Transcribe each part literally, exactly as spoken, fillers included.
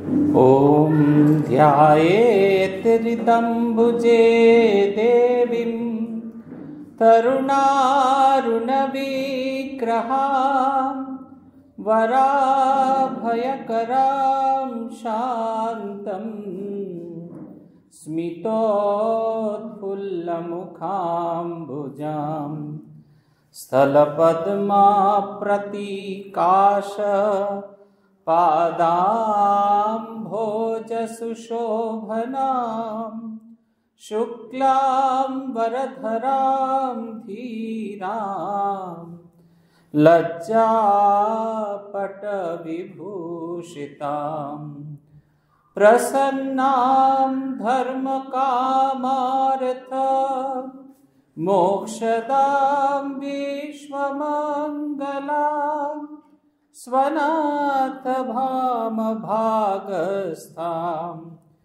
ॐ ध्यायेत् हृदम्बुजे देवीं तरुणारुणविग्रहां वराभयकरां शान्तं स्मितोत्फुल्लमुखाम्बुजां स्थलपद्माप्रतीकाश पादाम्भोजसुशोभनां शुक्लां वरधरां धीरां लज्जापटविभूषितां प्रसन्नां धर्मकामार्थ मोक्षदां विश्वमङ्गलां स्वनाथभामभागस्थां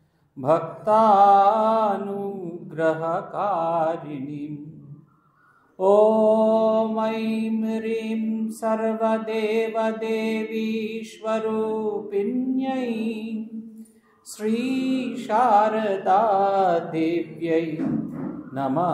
भक्तानुग्रहकारिणीम् ॐ ऐं ह्रीं सर्वदेवदेवीश्वरूपिण्यै श्रीशारदादेव्यै नमः।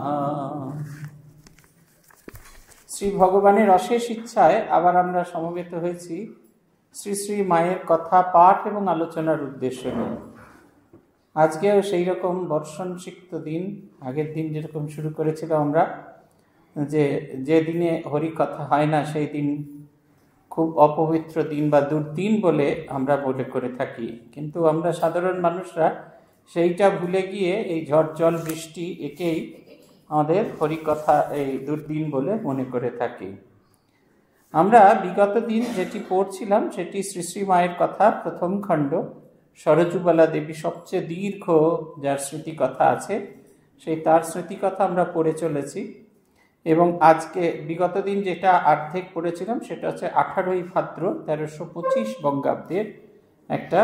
শ্রী ভগবানের অশেষ ইচ্ছায় আবার আমরা সমবেত হয়েছি শ্রী শ্রী মায়ের কথা পাঠ এবং আলোচনার উদ্দেশ্য নিয়ে। আজকেও সেই রকম বর্ষণ সিক্ত দিন, আগের দিন যেরকম শুরু করেছিলাম আমরা, যে যে দিনে হরি কথা হয় না সেই দিন খুব অপবিত্র দিন বা দুর্দিন বলে আমরা বলে করে থাকি, কিন্তু আমরা সাধারণ মানুষরা সেইটা ভুলে গিয়ে এই ঝড় জল বৃষ্টি একেই আমাদের হরিকথা এই দুর্দিন বলে মনে করে থাকি। আমরা বিগত দিন যেটি পড়ছিলাম সেটি শ্রী শ্রী মায়ের কথা প্রথম খণ্ড, সরজুবালা দেবী সবচেয়ে দীর্ঘ যার স্মৃতিকথা আছে, সেই তার স্মৃতিকথা আমরা পড়ে চলেছি। এবং আজকে বিগত দিন যেটা অর্ধেক পড়েছিলাম সেটা হচ্ছে আঠারোই ভাদ্র তেরোশো পঁচিশ বঙ্গাব্দের একটা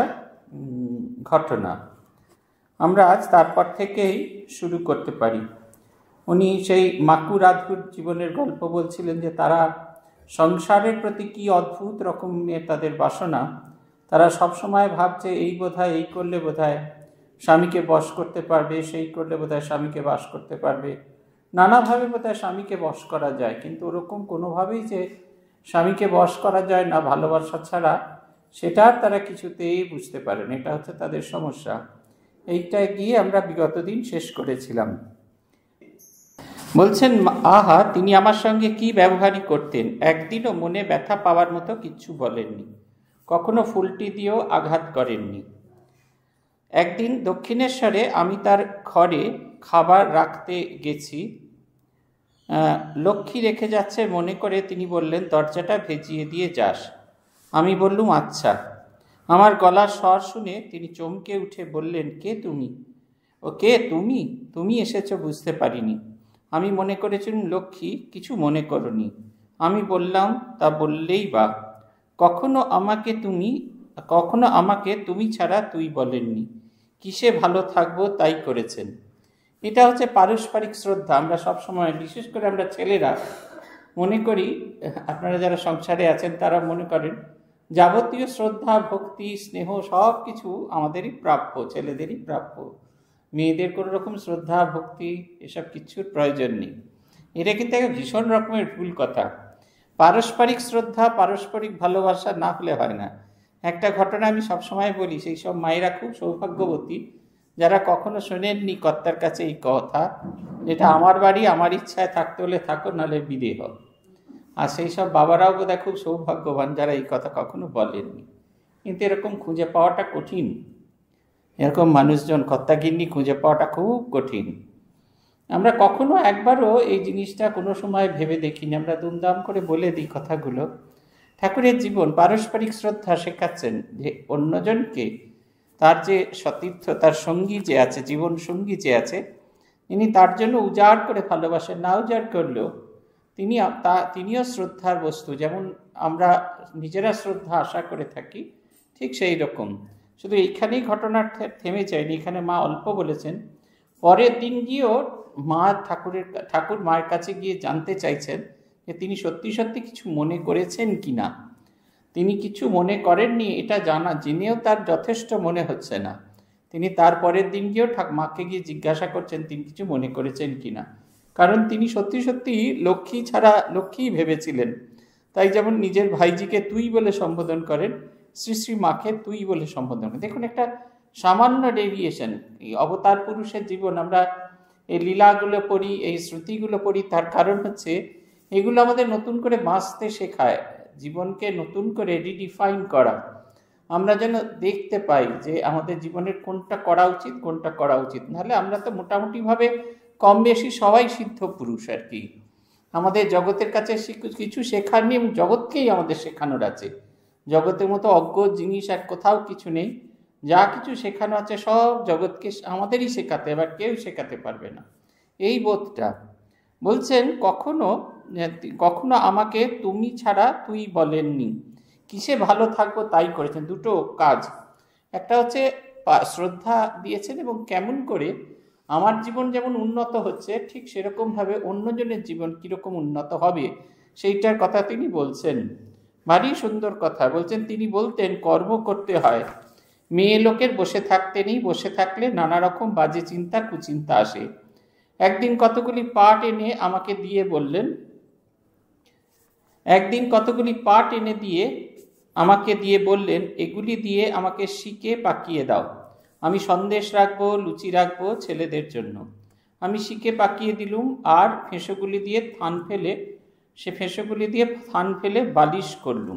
ঘটনা। আমরা আজ তারপর থেকেই শুরু করতে পারি। উনি সেই মাকু রাধুর জীবনের গল্প বলছিলেন যে তারা সংসারের প্রতি কি অদ্ভুত রকমের তাদের বাসনা। তারা সবসময় ভাবছে এই বোধহয় এই করলে বোধহয় স্বামীকে বশ করতে পারবে, সেই করলে বোধহয় স্বামীকে বাস করতে পারবে, নানাভাবে বোধহয় স্বামীকে বশ করা যায়, কিন্তু ওরকম কোনোভাবেই যে স্বামীকে বশ করা যায় না ভালোবাসা ছাড়া, সেটা তারা কিছুতেই বুঝতে পারেন। এটা হচ্ছে তাদের সমস্যা। এইটায় গিয়ে আমরা বিগত দিন শেষ করেছিলাম। বলছেন, আহা তিনি আমার সঙ্গে কি ব্যবহারই করতেন, একদিনও মনে ব্যথা পাওয়ার মতো কিচ্ছু বলেননি, কখনো ফুলটি দিয়েও আঘাত করেননি। একদিন দক্ষিণেশ্বরে আমি তার ঘরে খাবার রাখতে গেছি, লক্ষ্মী রেখে যাচ্ছে মনে করে তিনি বললেন, দরজাটা ভেজিয়ে দিয়ে যাস। আমি বললুম আচ্ছা। আমার গলার স্বর শুনে তিনি চমকে উঠে বললেন, কে তুমি? ও কে তুমি? তুমি এসেছো বুঝতে পারিনি। আমি মনে করেছিলাম লক্ষ্মী কিছু মনে করনি। আমি বললাম, তা বললেই বা, কখনো আমাকে তুমি কখনো আমাকে তুমি ছাড়া তুই বলেননি, কিসে ভালো থাকবো তাই করেছেন। এটা হচ্ছে পারস্পরিক শ্রদ্ধা। আমরা সবসময়, বিশেষ করে আমরা ছেলেরা মনে করি, আপনারা যারা সংসারে আছেন তারা মনে করেন যাবতীয় শ্রদ্ধা ভক্তি স্নেহ সব কিছু আমাদেরই প্রাপ্য, ছেলেদেরই প্রাপ্য, মেয়েদের কোনো রকম শ্রদ্ধা ভক্তি এসব কিছুর প্রয়োজন নেই। এটা কিন্তু একটা ভীষণ রকমের ভুল কথা। পারস্পরিক শ্রদ্ধা পারস্পরিক ভালোবাসা না হলে হয় না। একটা ঘটনা আমি সবসময় বলি, সেই সব মায়েরা খুব সৌভাগ্যবতী যারা কখনো শোনেননি কর্তার কাছে এই কথা, যেটা আমার বাড়ি আমার ইচ্ছায় থাকতে হলে থাকো, নাহলে বিদে হও। আর সেই সব বাবারাও বোধহয় খুব সৌভাগ্যবান যারা এই কথা কখনো বলেননি। কিন্তু এরকম খুঁজে পাওয়াটা কঠিন, এরকম মানুষজন কর্তাগিন্নি খুঁজে পাওয়াটা খুব কঠিন। আমরা কখনো একবারও এই জিনিসটা কোনো সময় ভেবে দেখিনি, আমরা দুমদাম করে বলে দিই কথাগুলো। ঠাকুরের জীবন পারস্পরিক শ্রদ্ধা শেখাচ্ছেন যে অন্যজনকে, তার যে সতীর্থ, তার সঙ্গী যে আছে, জীবন সঙ্গী যে আছে, তিনি তার জন্য উজাড় করে ভালোবাসেন। না উজাড় করলেও তিনি তা তিনিও শ্রদ্ধার বস্তু। যেমন আমরা নিজেরা শ্রদ্ধা আশা করে থাকি, ঠিক সেই রকম। শুধু এইখানেই ঘটনা থেমে যায়নি, এখানে মা অল্প বলেছেন। পরের দিন গিয়েও মা ঠাকুরের ঠাকুর মায়ের কাছে গিয়ে জানতে চাইছেন যে তিনি সত্যি সত্যি কিছু মনে করেছেন কি না। তিনি কিছু মনে করেননি এটা জানা জেনেও তার যথেষ্ট মনে হচ্ছে না। তিনি তার পরের দিন গিয়েও মাকে গিয়ে জিজ্ঞাসা করছেন তিনি কিছু মনে করেছেন কিনা, কারণ তিনি সত্যি সত্যি লক্ষ্মী ছাড়া লক্ষ্মীই ভেবেছিলেন। তাই যেমন নিজের ভাইজিকে তুই বলে সম্বোধন করেন, শ্রী শ্রী মাকে তুই বলে সম্বোধন করেন। দেখুন একটা সামান্য ডেভিয়েশন। এই অবতার পুরুষের জীবন, আমরা এই লীলাগুলো পড়ি, এই শ্রুতিগুলো পড়ি, তার কারণ হচ্ছে এগুলো আমাদের নতুন করে বাঁচতে শেখায়, জীবনকে নতুন করে রিডিফাইন করা। আমরা যেন দেখতে পাই যে আমাদের জীবনের কোনটা করা উচিত কোনটা করা উচিত। নাহলে আমরা তো মোটামুটিভাবে কম বেশি সবাই সিদ্ধ পুরুষ আর কি। আমাদের জগতের কাছে কিছু শেখার নেই এবং জগৎকেই আমাদের শেখানোর আছে। জগতের মতো অজ্ঞ জিনিস আর কোথাও কিছু নেই। যা কিছু শেখানো আছে সব জগৎকে আমাদেরই শেখাতে, এবার কেউ শেখাতে পারবে না। এই বোধটা বলছেন কখনো কখনো আমাকে তুমি ছাড়া তুই বলেননি, কিসে ভালো থাকবো তাই করেছেন। দুটো কাজ, একটা হচ্ছে শ্রদ্ধা দিয়েছেন এবং কেমন করে আমার জীবন যেমন উন্নত হচ্ছে ঠিক সেরকমভাবে অন্যজনের জীবন কীরকম উন্নত হবে সেইটার কথা তিনি বলছেন। ভারী সুন্দর কথা বলছেন। তিনি বলতেন কর্ম করতে হয়, মেয়ে লোকের বসে থাকতে নেই, বসে থাকলে নানা রকম বাজে চিন্তা কুচিন্তা আসে। একদিন কতগুলি পাট এনে আমাকে দিয়ে বললেন একদিন কতগুলি পাট এনে দিয়ে আমাকে দিয়ে বললেন এগুলি দিয়ে আমাকে শিকে পাকিয়ে দাও, আমি সন্দেশ রাখবো, লুচি রাখবো ছেলেদের জন্য। আমি শিকে পাকিয়ে দিলুম আর ফেঁসোগুলি দিয়ে থান ফেলে সে ফেঁসোগুলি দিয়ে থান ফেলে বালিশ করলুম।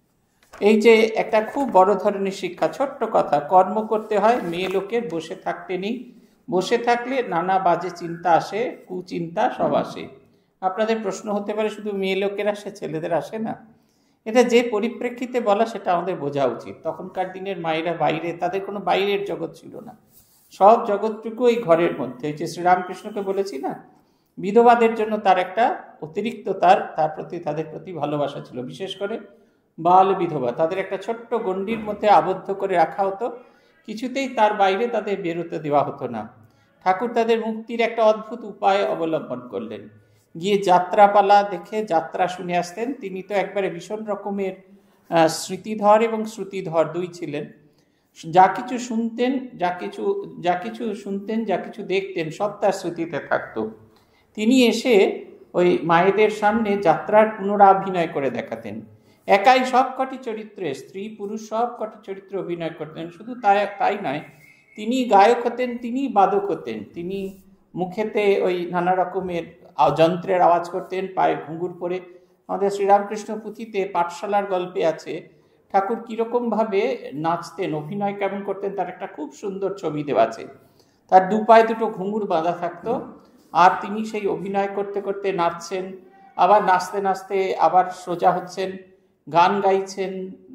এই যে একটা খুব বড় ধরনের শিক্ষা, ছোট্ট কথা, কর্ম করতে হয়, মেয়ে লোকের বসে থাকতে নেই, বসে থাকলে নানা বাজে চিন্তা আসে, কুচিন্তা সব আসে। আপনাদের প্রশ্ন হতে পারে শুধু মেয়ে লোকের আসে ছেলেদের আসে না? এটা যে পরিপ্রেক্ষিতে বলা সেটা আমাদের বোঝা উচিত। তখনকার দিনের মায়েরা বাইরে, তাদের কোনো বাইরের জগৎ ছিল না, সব জগৎটুকু এই ঘরের মধ্যে। যে শ্রীরামকৃষ্ণকে বলেছি না, বিধবাদের জন্য তার একটা অতিরিক্ত তার তার প্রতি তাদের প্রতি ভালোবাসা ছিল, বিশেষ করে বাল বিধবা, তাদের একটা ছোট্ট গণ্ডির মধ্যে আবদ্ধ করে রাখা হতো, কিছুতেই তার বাইরে তাদের বেরোতে দেওয়া হতো না। ঠাকুর তাদের মুক্তির একটা অদ্ভুত উপায় অবলম্বন করলেন, গিয়ে যাত্রাপালা দেখে যাত্রা শুনে আসতেন। তিনি তো একবারে ভীষণ রকমের স্মৃতিধর এবং শ্রুতিধর দুই ছিলেন। যা কিছু শুনতেন যা কিছু যা কিছু শুনতেন যা কিছু দেখতেন সব তার স্মৃতিতে থাকতো। তিনি এসে ওই মায়েদের সামনে যাত্রার পুনরাভিনয় করে দেখাতেন। একাই সব কটি চরিত্রে, স্ত্রী পুরুষ সব কটি চরিত্র অভিনয় করতেন। শুধু তাই তাই নয়, তিনি গায়ক হতেন, তিনি বাদক হতেন, তিনি মুখেতে ওই নানা রকমের যন্ত্রের আওয়াজ করতেন, পায়ে ঘুঙুর পরে। আমাদের শ্রীরামকৃষ্ণ পুঁথিতে পাঠশালার গল্পে আছে ঠাকুর কীরকমভাবে নাচতেন, অভিনয় কেমন করতেন, তার একটা খুব সুন্দর ছবি দেওয়া আছে। তার দু পায়ে দুটো ঘুঙুর বাঁধা থাকতো, আর তিনি সেই অভিনয় করতে করতে নাচছেন, আবার নাচতে নাচতে আবার সোজা হচ্ছেন, গান গাইছেন,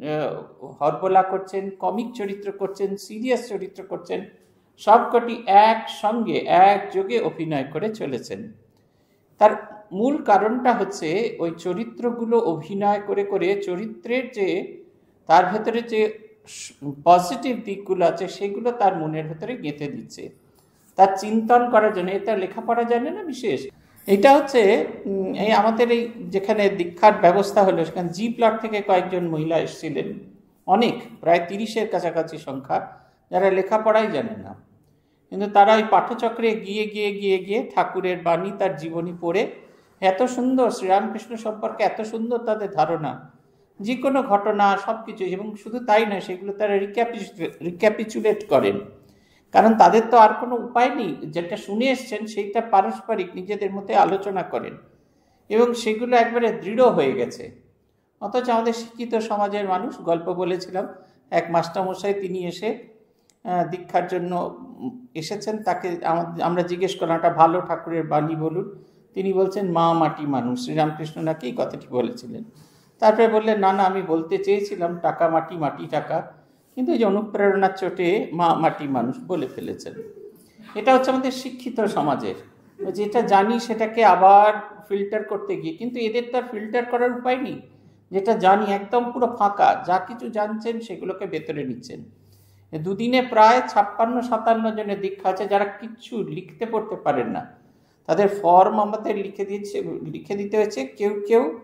হরবোলা করছেন, কমিক চরিত্র করছেন, সিরিয়াস চরিত্র করছেন, সবকটি একসঙ্গে একযোগে অভিনয় করে চলেছেন। তার মূল কারণটা হচ্ছে ওই চরিত্রগুলো অভিনয় করে করে চরিত্রের যে তার ভেতরে যে পজিটিভ দিকগুলো আছে সেগুলো তার মনের ভেতরে গেঁথে দিচ্ছে, তার চিন্তন করার জন্য। এটা লেখাপড়া জানে না বিশেষ। এটা হচ্ছে এই আমাদের এই যেখানে দীক্ষার ব্যবস্থা হলো সেখানে জি প্লট থেকে কয়েকজন মহিলা এসেছিলেন, অনেক, প্রায় তিরিশের কাছাকাছি সংখ্যা, যারা লেখাপড়াই জানে না, কিন্তু তারা ওই পাঠচক্রে গিয়ে গিয়ে গিয়ে গিয়ে ঠাকুরের বাণী, তার জীবনী পড়ে এত সুন্দর শ্রীরামকৃষ্ণ সম্পর্কে এত সুন্দর তাদের ধারণা, যে কোনো ঘটনা সব কিছু। এবং শুধু তাই নয়, সেগুলো তারা রিক্যাপিচুলেট করেন, কারণ তাদের তো আর কোনো উপায় নেই। যেটা শুনে এসছেন সেইটা পারস্পরিক নিজেদের মধ্যে আলোচনা করেন এবং সেগুলো একবারে দৃঢ় হয়ে গেছে। অথচ আমাদের শিক্ষিত সমাজের মানুষ, গল্প বলেছিলাম, এক মাস্টারমশাই তিনি এসে দীক্ষার জন্য এসেছেন, তাকে আমরা জিজ্ঞেস করলাম একটা ভালো ঠাকুরের বাণী বলুন। তিনি বলছেন মা মাটি মানুষ, শ্রীরামকৃষ্ণ নাকি এই কথাটি বলেছিলেন। তারপরে বললেন না না, আমি বলতে চেয়েছিলাম টাকা মাটি, মাটি টাকা, কিন্তু এই যে অনুপ্রেরণার চোটে মা মাটি মানুষ বলে ফেলেছেন। এটা হচ্ছে আমাদের শিক্ষিত সমাজের, যেটা জানি সেটাকে আবার ফিল্টার করতে গিয়ে, কিন্তু এদের তো আর ফিল্টার করার উপায় নেই। যেটা জানি একদম পুরো ফাঁকা, যা কিছু জানছেন সেগুলোকে ভেতরে নিচ্ছেন। দুদিনে প্রায় ছাপ্পান্ন সাতান্ন জনের দীক্ষা আছে যারা কিচ্ছু লিখতে পড়তে পারেন না, তাদের ফর্ম আমাদের লিখে দিয়েছে লিখে দিতে হয়েছে। কেউ কেউ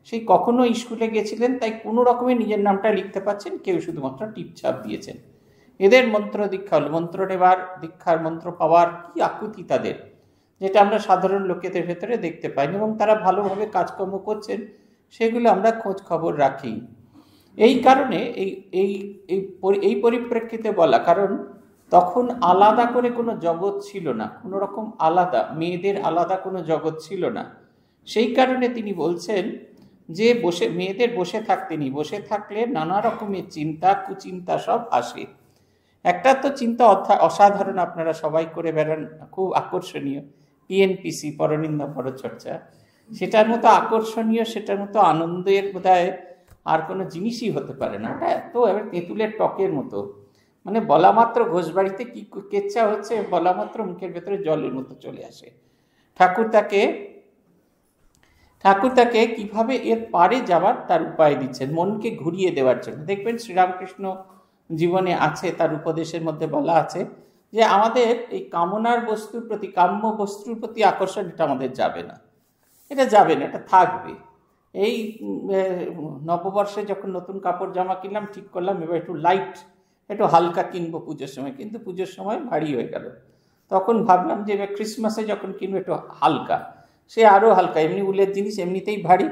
সেই কখনো স্কুলে গেছিলেন, তাই কোনো রকমের নিজের নামটা লিখতে পারছেন, কেউ শুধুমাত্র টিপছাপ দিয়েছেন। এদের মন্ত্র দীক্ষা হলো, মন্ত্র নেবার, দীক্ষার মন্ত্র পাওয়ার কি আকুতি তাদের, যেটা আমরা সাধারণ লোকেদের ভেতরে দেখতে পাইনি। এবং তারা ভালোভাবে কাজকর্ম করছেন, সেগুলো আমরা খোঁজ খবর রাখি। এই কারণে এই এই এই পরিপ্রেক্ষিতে বলা, কারণ তখন আলাদা করে কোনো জগৎ ছিল না, কোনো রকম আলাদা মেয়েদের আলাদা কোনো জগৎ ছিল না। সেই কারণে তিনি বলছেন যে বসে মেয়েদের বসে থাকতে নি, বসে থাকলে নানা রকমের চিন্তা কুচিন্তা সব আসে। একটা তো চিন্তা অসাধারণ, আপনারা সবাই করে বেড়ান, খুব আকর্ষণীয়, পিএনপিসি, পরনিন্দা পরচর্চা। সেটার মতো আকর্ষণীয়, সেটার মতো আনন্দের বোধহয় আর কোনো জিনিসই হতে পারে না। ওটা এত এবার তেঁতুলের টকের মতো, মানে বলা মাত্র ঘোষবাড়িতে কি কেচ্ছা হচ্ছে, বলা মাত্র মুখের ভেতরে জলের মতো চলে আসে। ঠাকুর তাকে ঠাকুর তাকে কিভাবে এর পারে যাওয়ার তার উপায় দিচ্ছেন, মনকে ঘুরিয়ে দেওয়ার জন্য। দেখবেন শ্রীরামকৃষ্ণ জীবনে আছে, তার উপদেশের মধ্যে বলা আছে যে আমাদের এই কামনার বস্তুর প্রতি, কাম্য বস্তুর প্রতি আকর্ষণ, এটা আমাদের যাবে না, এটা যাবে না, এটা থাকবে। এই নববর্ষে যখন নতুন কাপড় জামা কিনলাম, ঠিক করলাম এবার একটু লাইট, একটু হালকা কিনবো পুজোর সময়, কিন্তু পুজোর সময় ভারী হয়ে গেল। তখন ভাবলাম যে এবার ক্রিসমাসে যখন কিনবো একটু হালকা, সে আরও হালকা, এমনি উলের জিনিস এমনিতেই ভারী,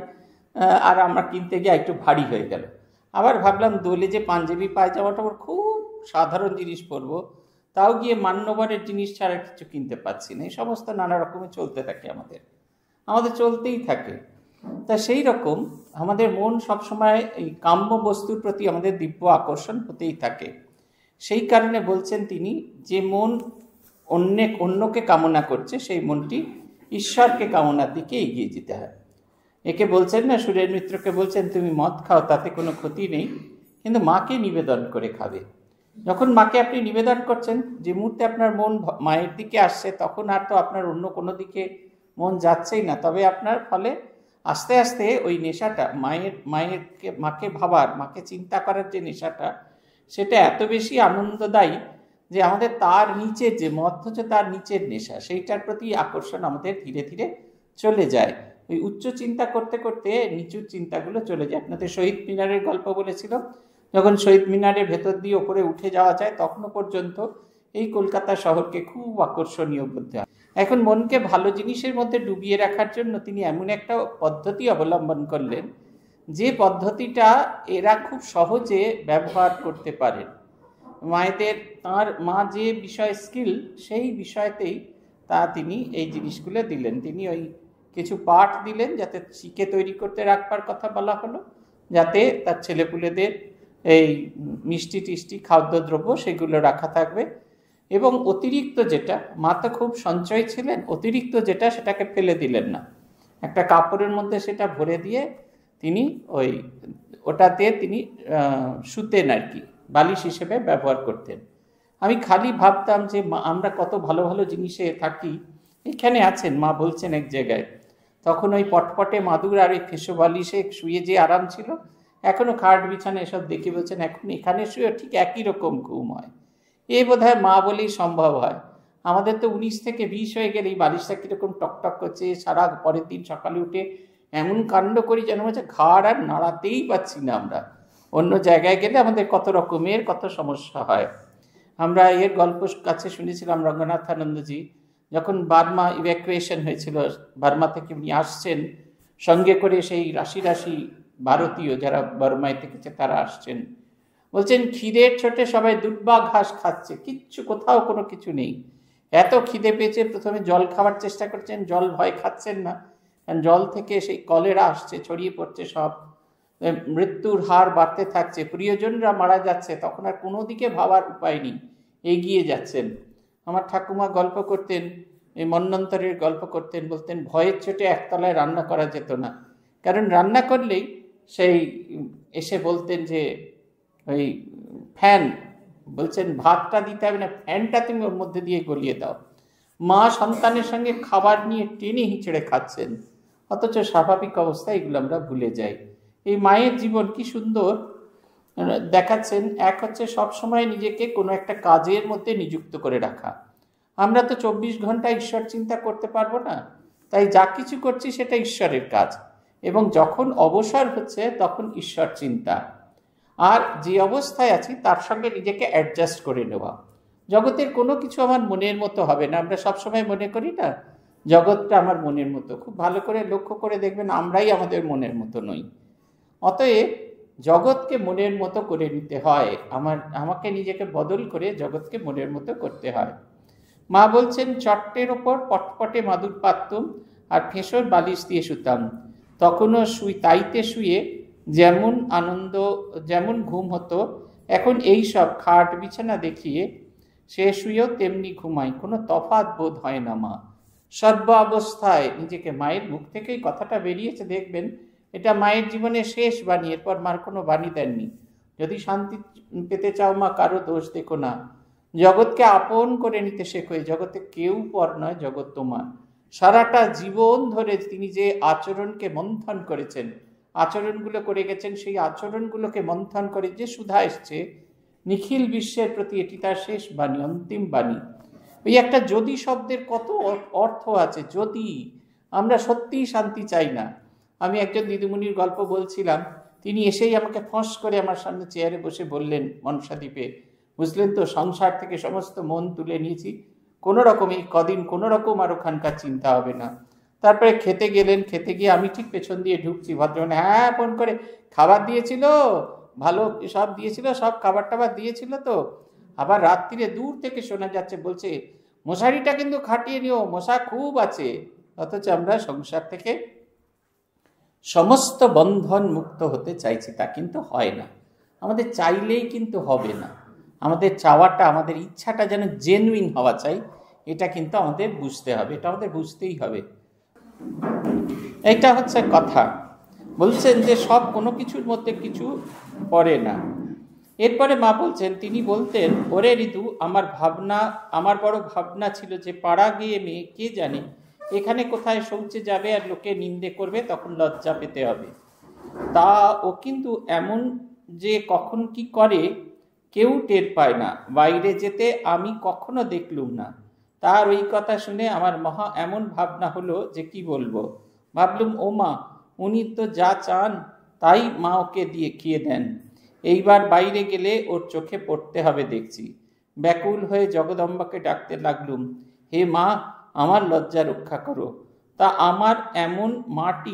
আর আমরা কিনতে গিয়ে একটু ভারী হয়ে গেল। আবার ভাবলাম দোলে যে পাঞ্জাবি পায়জামাটা আমার খুব সাধারণ জিনিস পরবো, তাও গিয়ে মান্যবরের জিনিস ছাড়া কিছু কিনতে পারছি না। এই সমস্ত নানা রকমের চলতে থাকে, আমাদের আমাদের চলতেই থাকে। তা সেই রকম আমাদের মন সবসময় এই কাম্য বস্তুর প্রতি আমাদের দিব্য আকর্ষণ হতেই থাকে। সেই কারণে বলছেন তিনি, যে মন অন্য অন্যকে কামনা করছে, সেই মনটি ঈশ্বরকে কামনার দিকে এগিয়ে যেতে হয়। একে বলছেন না, সুরের মিত্রকে বলছেন তুমি মদ খাও, তাতে কোনো ক্ষতি নেই, কিন্তু মাকে নিবেদন করে খাবে। যখন মাকে আপনি নিবেদন করছেন, যে মুহূর্তে আপনার মন মায়ের দিকে আসছে, তখন আর তো আপনার অন্য কোনো দিকে মন যাচ্ছেই না। তবে আপনার ফলে আস্তে আস্তে ওই নেশাটা, মায়ের মায়েরকে মাকে ভাবার, মাকে চিন্তা করার যে নেশাটা, সেটা এত বেশি আনন্দদায়ী যে আমাদের তার নিচের যে মদ হচ্ছে তার নিচের নেশা, সেইটার প্রতি আকর্ষণ আমাদের ধীরে ধীরে চলে যায়। ওই উচ্চ চিন্তা করতে করতে নিচুর চিন্তাগুলো চলে যায়। আপনাদের শহীদ মিনারের গল্প বলেছিল, যখন শহীদ মিনারের ভেতর দিয়ে ওপরে উঠে যাওয়া যায়, তখনও পর্যন্ত এই কলকাতা শহরকে খুব আকর্ষণীয় বলতে হয়। এখন মনকে ভালো জিনিসের মধ্যে ডুবিয়ে রাখার জন্য তিনি এমন একটা পদ্ধতি অবলম্বন করলেন, যে পদ্ধতিটা এরা খুব সহজে ব্যবহার করতে পারেন। মায়েদের, তার মা যে বিষয় স্কিল, সেই বিষয়তেই তা তিনি এই জিনিসগুলো দিলেন। তিনি ওই কিছু পাঠ দিলেন, যাতে শিখে তৈরি করতে রাখবার কথা বলা হলো, যাতে তার ছেলেপুলেদের এই মিষ্টি টিষ্টি খাদ্যদ্রব্য সেগুলো রাখা থাকবে। এবং অতিরিক্ত যেটা, মা তো খুব সঞ্চয় ছিলেন, অতিরিক্ত যেটা সেটাকে ফেলে দিলেন না, একটা কাপড়ের মধ্যে সেটা ভরে দিয়ে তিনি ওই ওটাতে তিনি শুতেন আর কি, বালিশ হিসেবে ব্যবহার করতেন। আমি খালি ভাবতাম যে আমরা কত ভালো ভালো জিনিসে থাকি, এখানে আছেন মা বলছেন এক জায়গায়, তখন ওই পটপটে মাদুর আর ওই ফেসো বালিশে শুয়ে যে আরাম ছিল, এখনো খাট বিছানা এসব দেখে বলছেন এখন এখানে শুয়ে ঠিক একই রকম ঘুম হয়। এ বোধ হয় মা বলেই সম্ভব হয়। আমাদের তো উনিশ থেকে বিশ হয়ে গেলে এই বালিশটা কীরকম টকটক করছে, সারা পরের দিন সকালে উঠে এমন কাণ্ড করি যেন হচ্ছে ঘাড় আর নাড়াতেই পাচ্ছি না আমরা। অন্য জায়গায় গেলে আমাদের কত রকমের কত সমস্যা হয়। আমরা এর গল্প কাছে শুনেছিলাম, রঙ্গনাথানন্দজি যখন বার্মা ইভ্যাকুয়েশন হয়েছিল, বার্মা থেকে উনি আসছেন, সঙ্গে করে সেই রাশি রাশি ভারতীয় যারা বার্মায় থেকেছে তারা আসছেন, বলছেন খিদের ছোটে সবাই দুর্বা ঘাস খাচ্ছে, কিচ্ছু কোথাও কোনো কিছু নেই। এত খিদে পেয়েছে, প্রথমে জল খাওয়ার চেষ্টা করছেন, জল ভয় খাচ্ছেন না, কারণ জল থেকে সেই কলেরা আসছে, ছড়িয়ে পড়ছে সব, মৃত্যুর হার বাড়তে থাকছে, প্রিয়জনরা মারা যাচ্ছে, তখন আর কোনো দিকে ভাবার উপায় নেই, এগিয়ে যাচ্ছেন। আমার ঠাকুমা গল্প করতেন, এই মন্বন্তরের গল্প করতেন, বলতেন ভয়ের চোটে একতলায় রান্না করা যেত না, কারণ রান্না করলেই সেই এসে বলতেন যে ওই ফ্যান, বলছেন ভাতটা দিতে হবে না, ফ্যানটা তুমি ওর মধ্যে দিয়ে গলিয়ে দাও। মা সন্তানের সঙ্গে খাবার নিয়ে টেনে হিঁচড়ে খাচ্ছেন, অথচ স্বাভাবিক অবস্থায় এগুলো আমরা ভুলে যাই। এই মায়ের জীবন কি সুন্দর দেখাচ্ছেন। এক হচ্ছে সবসময় নিজেকে কোনো একটা কাজের মধ্যে নিযুক্ত করে রাখা। আমরা তো চব্বিশ ঘন্টা ঈশ্বর চিন্তা করতে পারবো না, তাই যা কিছু করছি সেটা ঈশ্বরের কাজ। এবং যখন অবসর হচ্ছে তখন ঈশ্বর চিন্তা, আর যে অবস্থায় আছি তার সঙ্গে নিজেকে অ্যাডজাস্ট করে নেওয়া। জগতের কোনো কিছু আমার মনের মতো হবে না। আমরা সবসময় মনে করি না জগৎটা আমার মনের মতো, খুব ভালো করে লক্ষ্য করে দেখবেন আমরাই আমাদের মনের মতো নই। অতএব জগৎকে মনের মতো করে নিতে হয়, আমার আমাকে নিজেকে বদল করে জগৎকে মনের মতো করতে হয়। মা বলছেন, চট্টের ওপর পটপটে মাদুর পাততুম আর ফেঁসর বালিশ দিয়ে শুতাম, তখনও শুই তাইতে শুয়ে যেমন আনন্দ যেমন ঘুম হতো, এখন এই সব খাট বিছানা দেখিয়ে সে শুয়েও তেমনি ঘুমাই, কোনো তফাৎ বোধ হয় না মা। সর্ব অবস্থায় নিজেকে, মায়ের মুখ থেকেই কথাটা বেরিয়েছে, দেখবেন এটা মায়ের জীবনে শেষ বাণী, এরপর মার কোনো বাণী দেননি। যদি শান্তি পেতে চাও মা, কারো দোষ দেখো না, জগৎকে আপন করে নিতে শেখো, জগতে কেউ পর নয়, জগৎ তোমার। সারাটা জীবন ধরে তিনি যে আচরণকে মন্থন করেছেন, আচরণগুলো করে গেছেন, সেই আচরণগুলোকে মন্থন করে যে সুধা এসছে নিখিল বিশ্বের প্রতি, এটি তার শেষ বাণী, অন্তিম বাণী। ওই একটা যদি শব্দের কত অর্থ আছে। যদি আমরা সত্যিই শান্তি চাই না, আমি একজন দিদিমণির গল্প বলছিলাম, তিনি এসেই আমাকে ফস করে আমার সামনে চেয়ারে বসে বললেন, মনসাদ্বীপে, বুঝলেন তো, সংসার থেকে সমস্ত মন তুলে নিয়েছি, কোনো রকম এই কদিন কোনো রকম আর ওখানকার চিন্তা হবে না। তারপরে খেতে গেলেন, খেতে গিয়ে আমি ঠিক পেছন দিয়ে ঢুকছি, ভদ্রমহিলা হ্যাঁ ফোন করে, খাবার দিয়েছিল, ভালো সব দিয়েছিল, সব খাবার টাবার দিয়েছিল তো। আবার রাত্রিরে দূর থেকে শোনা যাচ্ছে, বলছে মশারিটা কিন্তু খাটিয়ে নিও, মশা খুব আছে। অথচ আমরা সংসার থেকে সমস্ত বন্ধন মুক্ত হতে চাইছি, তা কিন্তু হয় না। আমাদের চাইলেই কিন্তু হবে না। আমাদের চাওয়াটা, আমাদের ইচ্ছাটা যেন জেনুইন হওয়া চাই, এটা কিন্তু আমাদের বুঝতে হবে, এটা আমাদের বুঝতেই হবে। এটা হচ্ছে কথা। বলছেন যে সব কোনো কিছুর মধ্যে কিছু পড়ে না। এরপরে মা বলছেন, তিনি বলতেন, ওরে ঋতু, আমার ভাবনা, আমার বড় ভাবনা ছিল যে পাড়া গিয়ে মেয়ে কে জানে এখানে কোথায় শৌচে যাবে আর লোকে নিন্দে করবে, তখন লজ্জা পেতে হবে। তা ও কিন্তু এমন যে কখন কি করে কেউ টের পায় না, বাইরে যেতে আমি কখনো দেখলুম না। তার ওই কথা শুনে আমার মহা এমন ভাবনা হলো যে কি বলবো। ভাবলুম, ও মা, উনি তো যা চান তাই মা ওকে দিয়ে খেয়ে দেন। এইবার বাইরে গেলে ওর চোখে পড়তে হবে দেখছি। ব্যাকুল হয়ে জগদম্বাকে ডাকতে লাগলুম, হে মা, আমার লজ্জা রক্ষা করো। তা আমার এমন মাটি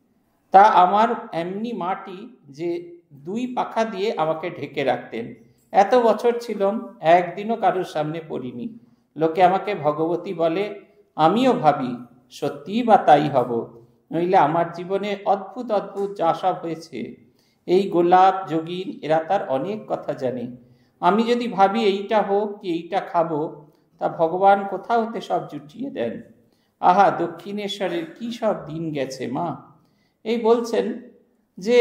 তা আমার এমনি মাটি যে দুই পাখা দিয়ে আমাকে ঢেকে রাখতেন। এত বছর ছিলাম, একদিনও কারোর সামনে পড়িনি। লোকে আমাকে ভগবতী বলে, আমিও ভাবি সত্যিই বা তাই হব, নইলে আমার জীবনে অদ্ভুত অদ্ভুত যা সব হয়েছে, এই গোলাপ যোগিন এরা তার অনেক কথা জানে। আমি যদি ভাবি এইটা হোক কি এইটা খাবো, তা ভগবান কোথা হতে সব জুটিয়ে দেন। আহা, দক্ষিণেশ্বরের কি সব দিন গেছে মা। এই বলছেন যে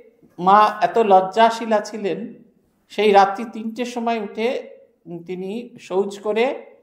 মা এত লজ্জাশীলা ছিলেন, সেই রাত্রি তিনটের সময় উঠে তিনি শৌচ করে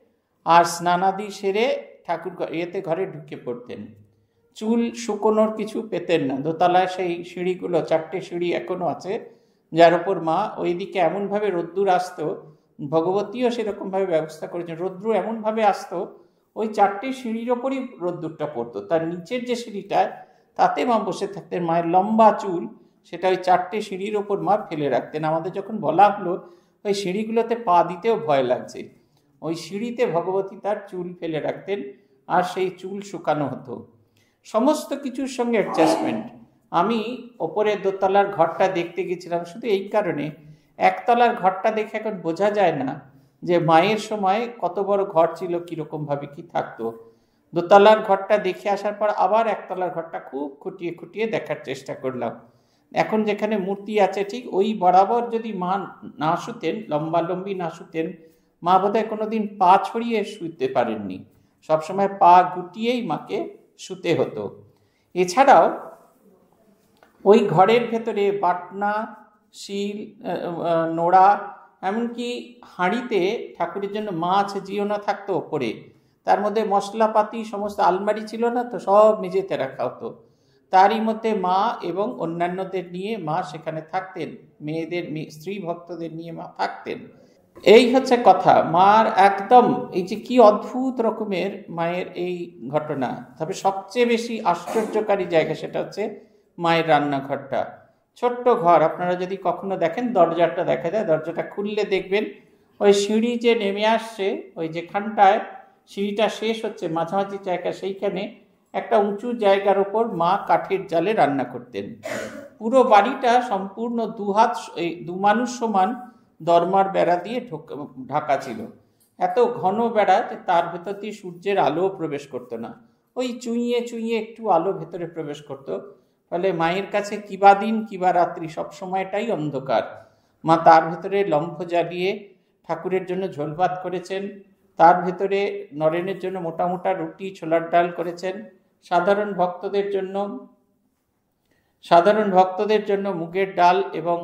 আর স্নানাদি সেরে ঠাকুর ইয়েতে ঘরে ঢুকে পড়তেন। চুল শুকোনোর কিছু পেতেন না। দোতলায় সেই সিঁড়িগুলো, চারটে সিঁড়ি এখনো আছে, যার ওপর মা ওইদিকে এমনভাবে রোদ্দুর আসতো, ভগবতীও সেরকমভাবে ব্যবস্থা করেছেন, রোদ্দুর এমনভাবে আসতো ওই চারটে সিঁড়ির ওপরই রোদ্দুরটা পড়তো। তার নিচের যে সিঁড়িটায়, তাতে মা বসে থাকতেন। মায়ের লম্বা চুল, সেটা ওই চারটে সিঁড়ির ওপর মা ফেলে রাখতেন। আমাদের যখন বলা হলো ওই সিঁড়িগুলোতে পা দিতেও ভয় লাগছে, ওই সিঁড়িতে ভগবতী তার চুল ফেলে রাখতেন, আর সেই চুল শুকানো হতো। সমস্ত কিছুর সঙ্গে অ্যাডজাস্টমেন্ট। আমি ওপরের দোতলার ঘরটা দেখতে গেছিলাম শুধু এই কারণে, একতলার ঘরটা দেখে এখন বোঝা যায় না যে মায়ের সময় কত বড় ঘর ছিল, কীরকমভাবে কি থাকতো। দোতলার ঘরটা দেখে আসার পর আবার একতলার ঘরটা খুব খুঁটিয়ে খুঁটিয়ে দেখার চেষ্টা করলাম। এখন যেখানে মূর্তি আছে ঠিক ওই বরাবর যদি মা না শুতেন, লম্বালম্বি না শুতেন, মা বোধহয় কোনোদিন পা ছড়িয়ে শুতে পারেননি, সবসময় পা গুটিয়েই মাকে শুতে হতো। এছাড়াও ওই ঘরের ভেতরে বাটনা, শিল, নোড়া, এমনকি হাঁড়িতে ঠাকুরের জন্য মাছ জিওনা থাকতো ওপরে, তার মধ্যে মশলাপাতি সমস্ত আলমারি ছিল না তো, সব মেঝেতে রাখা হতো। তারই মধ্যে মা এবং অন্যান্যদের নিয়ে মা সেখানে থাকতেন, মেয়েদের স্ত্রী ভক্তদের নিয়ে মা থাকতেন। এই হচ্ছে কথা। মার একদম এই যে কি অদ্ভুত রকমের মায়ের এই ঘটনা। তবে সবচেয়ে বেশি আশ্চর্যকারী জায়গা সেটা হচ্ছে মায়ের রান্নাঘরটা। ছোট্ট ঘর, আপনারা যদি কখনো দেখেন দরজাটা দেখা যায়, দরজাটা খুললে দেখবেন ওই সিঁড়ি যে নেমে আসছে, ওই যেখানটায় সিঁড়িটা শেষ হচ্ছে মাঝামাঝি জায়গা, সেইখানে একটা উঁচু জায়গার ওপর মা কাঠের জালে রান্না করতেন। পুরো বাড়িটা সম্পূর্ণ দুহাত এই দু মানুষ সমান দরমার বেড়া দিয়ে ঢাকা ছিল। এত ঘন বেড়া যে তার ভেতর দিয়ে সূর্যের আলো প্রবেশ করতো না, ওই চুইয়ে চুইয়ে একটু আলো ভেতরে প্রবেশ করতো। ফলে মায়ের কাছে কিবা দিন কিবা রাত্রি সব সময়টাই অন্ধকার। মা তার ভেতরে লম্ফ জ্বালিয়ে ঠাকুরের জন্য ঝোল ভাত করেছেন, তার ভেতরে নরেনের জন্য মোটা মোটা রুটি ছোলার ডাল করেছেন, সাধারণ ভক্তদের জন্য সাধারণ ভক্তদের জন্য মুগের ডাল এবং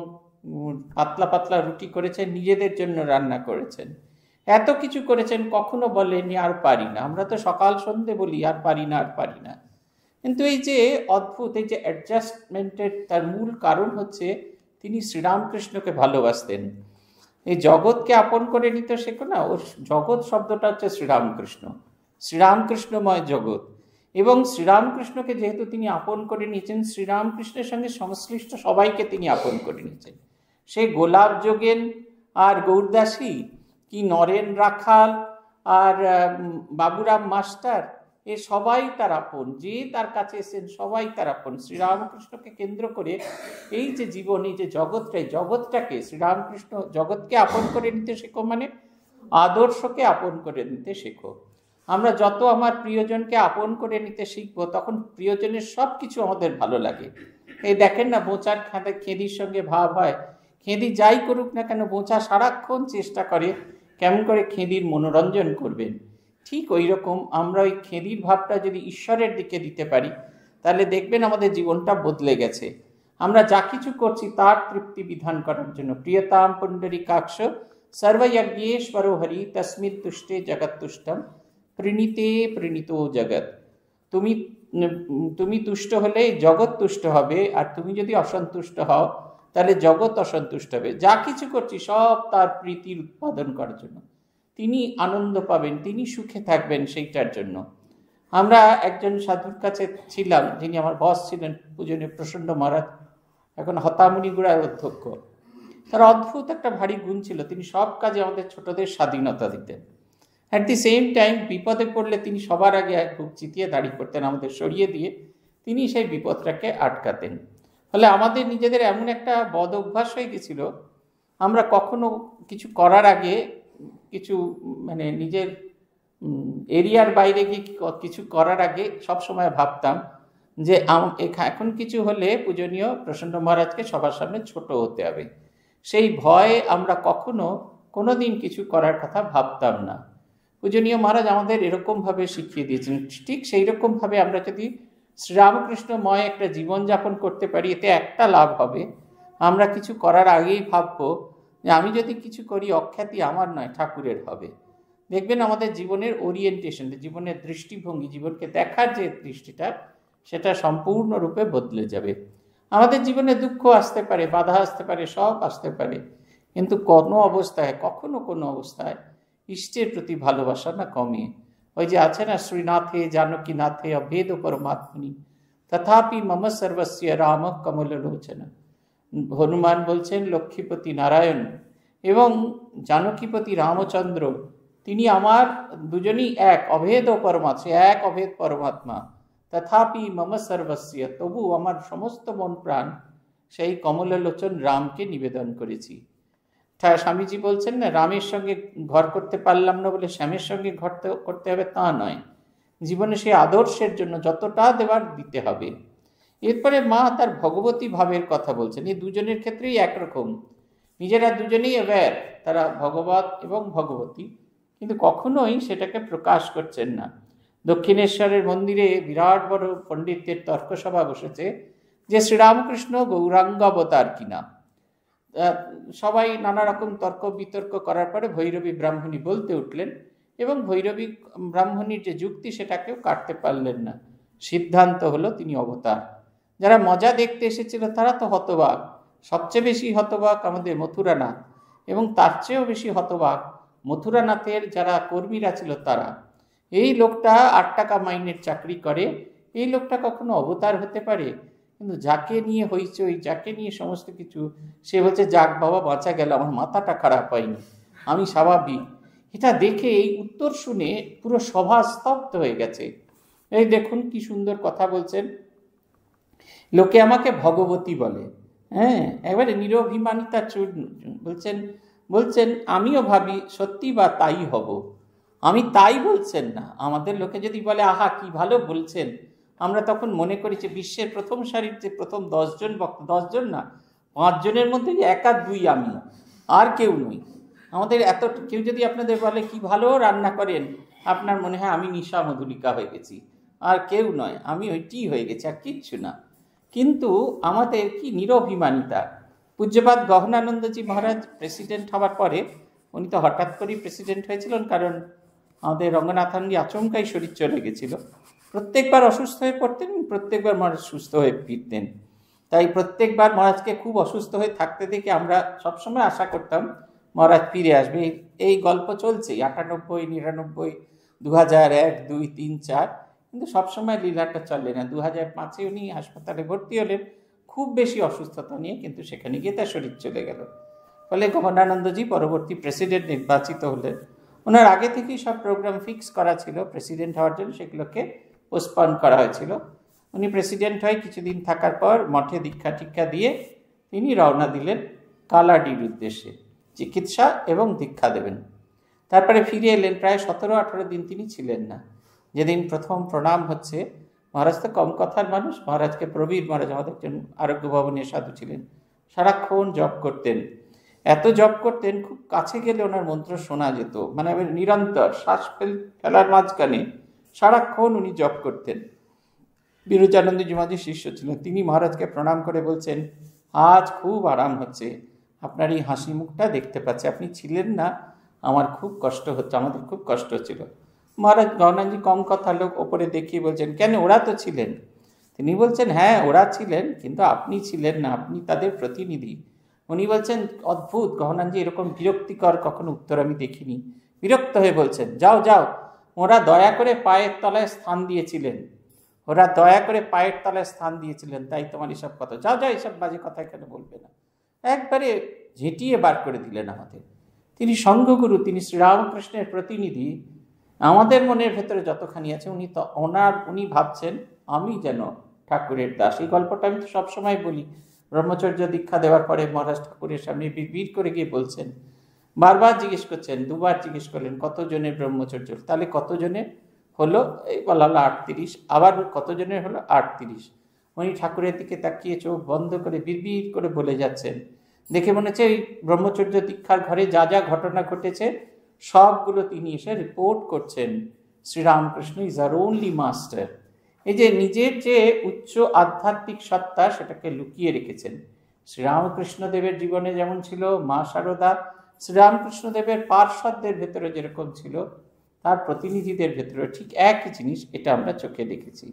পাতলা পাতলা রুটি করেছেন, নিজেদের জন্য রান্না করেছেন। এত কিছু করেছেন, কখনো বলেনি আর পারি না। আমরা তো সকাল সন্ধে বলি আর পারি না আর পারি না, কিন্তু এই যে অদ্ভুত এই যে অ্যাডজাস্টমেন্টের তার মূল কারণ হচ্ছে তিনি শ্রীরামকৃষ্ণকে ভালোবাসতেন। এই জগৎকে আপন করে নিতে শেখো না, ওর জগৎ শব্দটা হচ্ছে শ্রীরামকৃষ্ণ, শ্রীরামকৃষ্ণময় জগৎ। এবং শ্রীরামকৃষ্ণকে যেহেতু তিনি আপন করে নিয়েছেন, শ্রীরামকৃষ্ণের সঙ্গে সংশ্লিষ্ট সবাইকে তিনি আপন করে নিয়েছেন। সে গোলাপ যোগেন আর গৌরদাসী, কি নরেন রাখাল আর বাবুরাম মাস্টার, এ সবাই তার আপন। যে তার কাছে এসেছেন সবাই তার আপন। শ্রীরামকৃষ্ণকে কেন্দ্র করে এই যে জীবন, এই যে জগৎটাই, জগৎটাকে শ্রীরামকৃষ্ণ জগৎকে আপন করে নিতে শেখো, মানে আদর্শকে আপন করে নিতে শেখো। আমরা যত আমার প্রিয়জনকে আপন করে নিতে শিখবো, তখন প্রিয়জনের সব কিছু আমাদের ভালো লাগে। এই দেখেন না, বোঁচার খাতে খেদির সঙ্গে ভাব হয়, খেদি যাই করুক না কেন বোঁচা সারাক্ষণ চেষ্টা করে কেমন করে খেদির মনোরঞ্জন করবেন। ঠিক ওই রকম আমরা ওই খেদির ভাবটা যদি ঈশ্বরের দিকে দিতে পারি, তাহলে দেখবেন আমাদের জীবনটা বদলে গেছে। আমরা যা কিছু করছি তার তৃপ্তি বিধান করার জন্য। প্রিয়তাম পুণ্ডরীকাক্ষ সর্বযজ্ঞেশ্বরো হরি তস্মিন তুষ্টে জগৎ তুষ্টম প্রণীতে প্রণীত জগৎ। তুমি তুমি তুষ্ট হলে জগৎ তুষ্ট হবে, আর তুমি যদি অসন্তুষ্ট হও তাহলে জগৎ অসন্তুষ্ট হবে। যা কিছু করছি সব তার প্রীতির উৎপাদন করার জন্য। তিনি আনন্দ পাবেন, তিনি সুখে থাকবেন, সেইটার জন্য। আমরা একজন সাধুর কাছে ছিলাম, যিনি আমার বস ছিলেন, পূজনীয় প্রসন্ন মহারাজ, এখন হতামণিগুড়ার অধ্যক্ষ। তার অদ্ভুত একটা ভারী গুণ ছিল, তিনি সব কাজে আমাদের ছোটদের স্বাধীনতা দিতেন। অ্যাট দি সেম টাইম বিপদে পড়লে তিনি সবার আগে খুব চিতিয়ে দাঁড়িয়ে পড়তেন, আমাদের সরিয়ে দিয়ে তিনি সেই বিপদটাকে আটকাতেন। ফলে আমাদের নিজেদের এমন একটা বদ অভ্যাস হয়ে গেছিল, আমরা কখনো কিছু করার আগে, কিছু মানে নিজের এরিয়ার বাইরে গিয়ে কিছু করার আগে সব সময় ভাবতাম যে এখন কিছু হলে পূজনীয় প্রসন্ন মহারাজকে সবার সামনে ছোট হতে হবে। সেই ভয়ে আমরা কখনো কোনো দিন কিছু করার কথা ভাবতাম না। পূজনীয় মহারাজ আমাদের এরকমভাবে শিখিয়ে দিয়েছেন। ঠিক সেই রকমভাবে আমরা যদি শ্রীরামকৃষ্ণময় একটা জীবনযাপন করতে পারি, এতে একটা লাভ হবে, আমরা কিছু করার আগেই ভাববো যে আমি যদি কিছু করি অখ্যাতি আমার নয়, ঠাকুরের হবে। দেখবেন আমাদের জীবনের ওরিয়েন্টেশন, জীবনের দৃষ্টিভঙ্গি, জীবনকে দেখার যে দৃষ্টিটা, সেটা সম্পূর্ণরূপে বদলে যাবে। আমাদের জীবনে দুঃখ আসতে পারে, বাধা আসতে পারে, সব আসতে পারে, কিন্তু কোনো অবস্থায়, কখনো কোনো অবস্থায় ইষ্টের প্রতি ভালোবাসা না কমে। ওই যে আছে না, শ্রীনাথে জানকীনাথে অভেদ পরমাত্মনি তথাপি মম সর্বস্য রাম কমললোচন। হনুমান বলছেন লক্ষ্মীপতি নারায়ণ এবং জানকীপতি রামচন্দ্র, তিনি আমার দুজনই এক, অভেদ পরমাত্মা, এক অভেদ পরমাত্মা। তথাপি মম সর্বস্য, তবু আমার সমস্ত মন প্রাণ সেই কমললোচন রামকে নিবেদন করেছি। স্বামীজি বলছেন না, রামের সঙ্গে ঘর করতে পারলাম না বলে শ্যামের সঙ্গে ঘর করতে হবে তা নয়, জীবনে সেই আদর্শের জন্য যতটা দেওয়ার দিতে হবে। এরপরে মা তার ভগবতী ভাবের কথা বলছেন। এই দুজনের ক্ষেত্রেই একরকম, নিজেরা দুজনেই অ্যাওয়্যার, তারা ভগবত এবং ভগবতী, কিন্তু কখনোই সেটাকে প্রকাশ করছেন না। দক্ষিণেশ্বরের মন্দিরে বিরাট বড় পণ্ডিতদের তর্কসভা বসেছে যে শ্রীরামকৃষ্ণ গৌরাঙ্গ অবতার কিনা। সবাই নানা রকম তর্ক বিতর্ক করার পরে ভৈরবী ব্রাহ্মণী বলতে উঠলেন, এবং ভৈরবী ব্রাহ্মণীর যে যুক্তি সেটাকেও কাটতে পারলেন না। সিদ্ধান্ত হলো তিনি অবতার। যারা মজা দেখতে এসেছিল তারা তো হতবাক, সবচেয়ে বেশি হতবাক আমাদের মথুরানাথ। এবং তার চেয়েও বেশি হতবাক মথুরানাথের যারা কর্মীরা ছিল তারা। এই লোকটা আট টাকা মাইনের চাকরি করে, এই লোকটা কখনো অবতার হতে পারে? কিন্তু যাকে নিয়ে হইচই, যাকে নিয়ে সমস্ত কিছু, সে বলছে যাক বাবা বাঁচা গেল, আমার মাথাটা খারাপ হয়নি, আমি স্বাভাবিক। এটা দেখে এই উত্তর শুনে পুরো সভা স্তব্ধ হয়ে গেছে। এই দেখুন কি সুন্দর কথা বলছেন, লোকে আমাকে ভগবতী বলে। হ্যাঁ, এবারে নিরভিমানিতা বলছেন বলছেন আমিও ভাবি সত্যি বা তাই হব, আমি তাই বলছেন না। আমাদের লোকে যদি বলে আহা কি ভালো বলছেন, আমরা তখন মনে করি যে বিশ্বের প্রথম সারির যে প্রথম দশজন বক্তা, দশজন না পাঁচজনের মধ্যে এক আর দুই আমি, আর কেউ নই। আমাদের এত কেউ যদি আপনাদের বলে কি ভালো রান্না করেন, আপনার মনে হয় আমি নিশা মধুলিকা হয়ে গেছি, আর কেউ নয়, আমি ওইটি হয়ে গেছি, আর কিচ্ছু না। কিন্তু আমাদের কি নিরভিমানিতা। পূজ্যপাদ গহনানন্দজি মহারাজ প্রেসিডেন্ট হওয়ার পরে, উনি তো হঠাৎ করেই প্রেসিডেন্ট হয়েছিলেন, কারণ আমাদের রঙ্গনাথানজি আচমকাই শরীর চলে গেছিল। প্রত্যেকবার অসুস্থ হয়ে পড়তেন, প্রত্যেকবার মহারাজ সুস্থ হয়ে ফিরতেন। তাই প্রত্যেকবার মহারাজকে খুব অসুস্থ হয়ে থাকতে দেখে আমরা সবসময় আশা করতাম মহারাজ ফিরে আসবে। এই গল্প চলছে আটানব্বই, নিরানব্বই, দু হাজার এক, দুই, তিন, চার, কিন্তু সবসময় লীলাটা চলে না। দু হাজার পাঁচে উনি হাসপাতালে ভর্তি হলেন খুব বেশি অসুস্থতা নিয়ে, কিন্তু সেখানে গিয়ে তার শরীর চলে গেল। ফলে গহনানন্দজি পরবর্তী প্রেসিডেন্ট নির্বাচিত হলেন। ওনার আগে থেকেই সব প্রোগ্রাম ফিক্স করা ছিল প্রেসিডেন্ট হওয়ার জন্য, সেগুলোকে পোস্টপন করা হয়েছিল। উনি প্রেসিডেন্ট হয়ে কিছুদিন থাকার পর মঠে দীক্ষা টিক্ষা দিয়ে তিনি রওনা দিলেন কালাডির উদ্দেশ্যে, চিকিৎসা এবং দীক্ষা দেবেন। তারপরে ফিরে এলেন, প্রায় সতেরো আঠারো দিন তিনি ছিলেন না। যেদিন প্রথম প্রণাম হচ্ছে, মহারাজ তো কম কথার মানুষ, মহারাজকে প্রবীর মহারাজ আমাদের একজন আরোগ্য ভবনের সাধু ছিলেন, সারাক্ষণ জপ করতেন। এত জপ করতেন খুব কাছে গেলে ওনার মন্ত্র শোনা যেত, মানে নিরন্তর শ্বাস ফেলার মাঝখানে সারাক্ষণ উনি জপ করতেন। বিরজানন্দজি মহারাজের শিষ্য ছিলেন, তিনি মহারাজকে প্রণাম করে বলছেন আজ খুব আরাম হচ্ছে, আপনার এই হাসি মুখটা দেখতে পাচ্ছি, আপনি ছিলেন না, আমার খুব কষ্ট হচ্ছে, আমাদের খুব কষ্ট হচ্ছিল। মহারাজ গহনানন্দজি কম কথা লোক, ওপরে দেখিয়ে বলছেন কেন ওরা তো ছিলেন। তিনি বলছেন হ্যাঁ ওরা ছিলেন, কিন্তু আপনি ছিলেন না, আপনি তাদের প্রতিনিধি। উনি বলছেন অদ্ভুত, গহনানন্দজি এরকম বিরক্তিকর কখনো উত্তর আমি দেখিনি। বিরক্ত হয়ে বলছেন যাও যাও, ওরা দয়া করে পায়ের তলায় স্থান দিয়েছিলেন, ওরা দয়া করে পায়ের তলায় স্থান দিয়েছিলেন, তাই তোমার এসব কথা, যাও যাও এসব বাজে কথা এখানে বলবে না। একবারে ঝেঁটিয়ে বার করে দিলেন আমাদের। তিনি সঙ্ঘগুরু, তিনি শ্রীরামকৃষ্ণের প্রতিনিধি। আমাদের মনের ভেতরে যতখানি আছে উনি তো ওনার, উনি ভাবছেন আমি যেন ঠাকুরের দাস। এই গল্পটা আমি তো সবসময় বলি। ব্রহ্মচর্য দীক্ষা দেওয়ার পরে মহারাজ ঠাকুরের সামনে বিড় করে গিয়ে বলছেন, বারবার জিজ্ঞেস করছেন, দুবার জিজ্ঞেস করলেন কতজনের ব্রহ্মচর্য, তাহলে কতজনের হলো, এই বলা হলো আটত্রিশ, আবার কতজনের হলো আটত্রিশ। উনি ঠাকুরের দিকে তাকিয়ে চোখ বন্ধ করে বিড় করে বলে যাচ্ছেন। দেখে মনে হচ্ছে এই ব্রহ্মচর্য দীক্ষার ঘরে যা যা ঘটনা ঘটেছে সবগুলো তিনি এসে রিপোর্ট করছেন। Sri Ramakrishna is our only master. এই যে নিজের যে উচ্চ আধ্যাত্মিক সত্তা সেটাকে লুকিয়ে রেখেছেন। শ্রীরামকৃষ্ণদেবের জীবনে যেমন ছিল মা শারদা, শ্রীরামকৃষ্ণদেবের পার্শ্বদের ভেতরে যেরকম ছিল, তার প্রতিনিধিদের ভেতরে ঠিক একই জিনিস, এটা আমরা চোখে দেখেছি।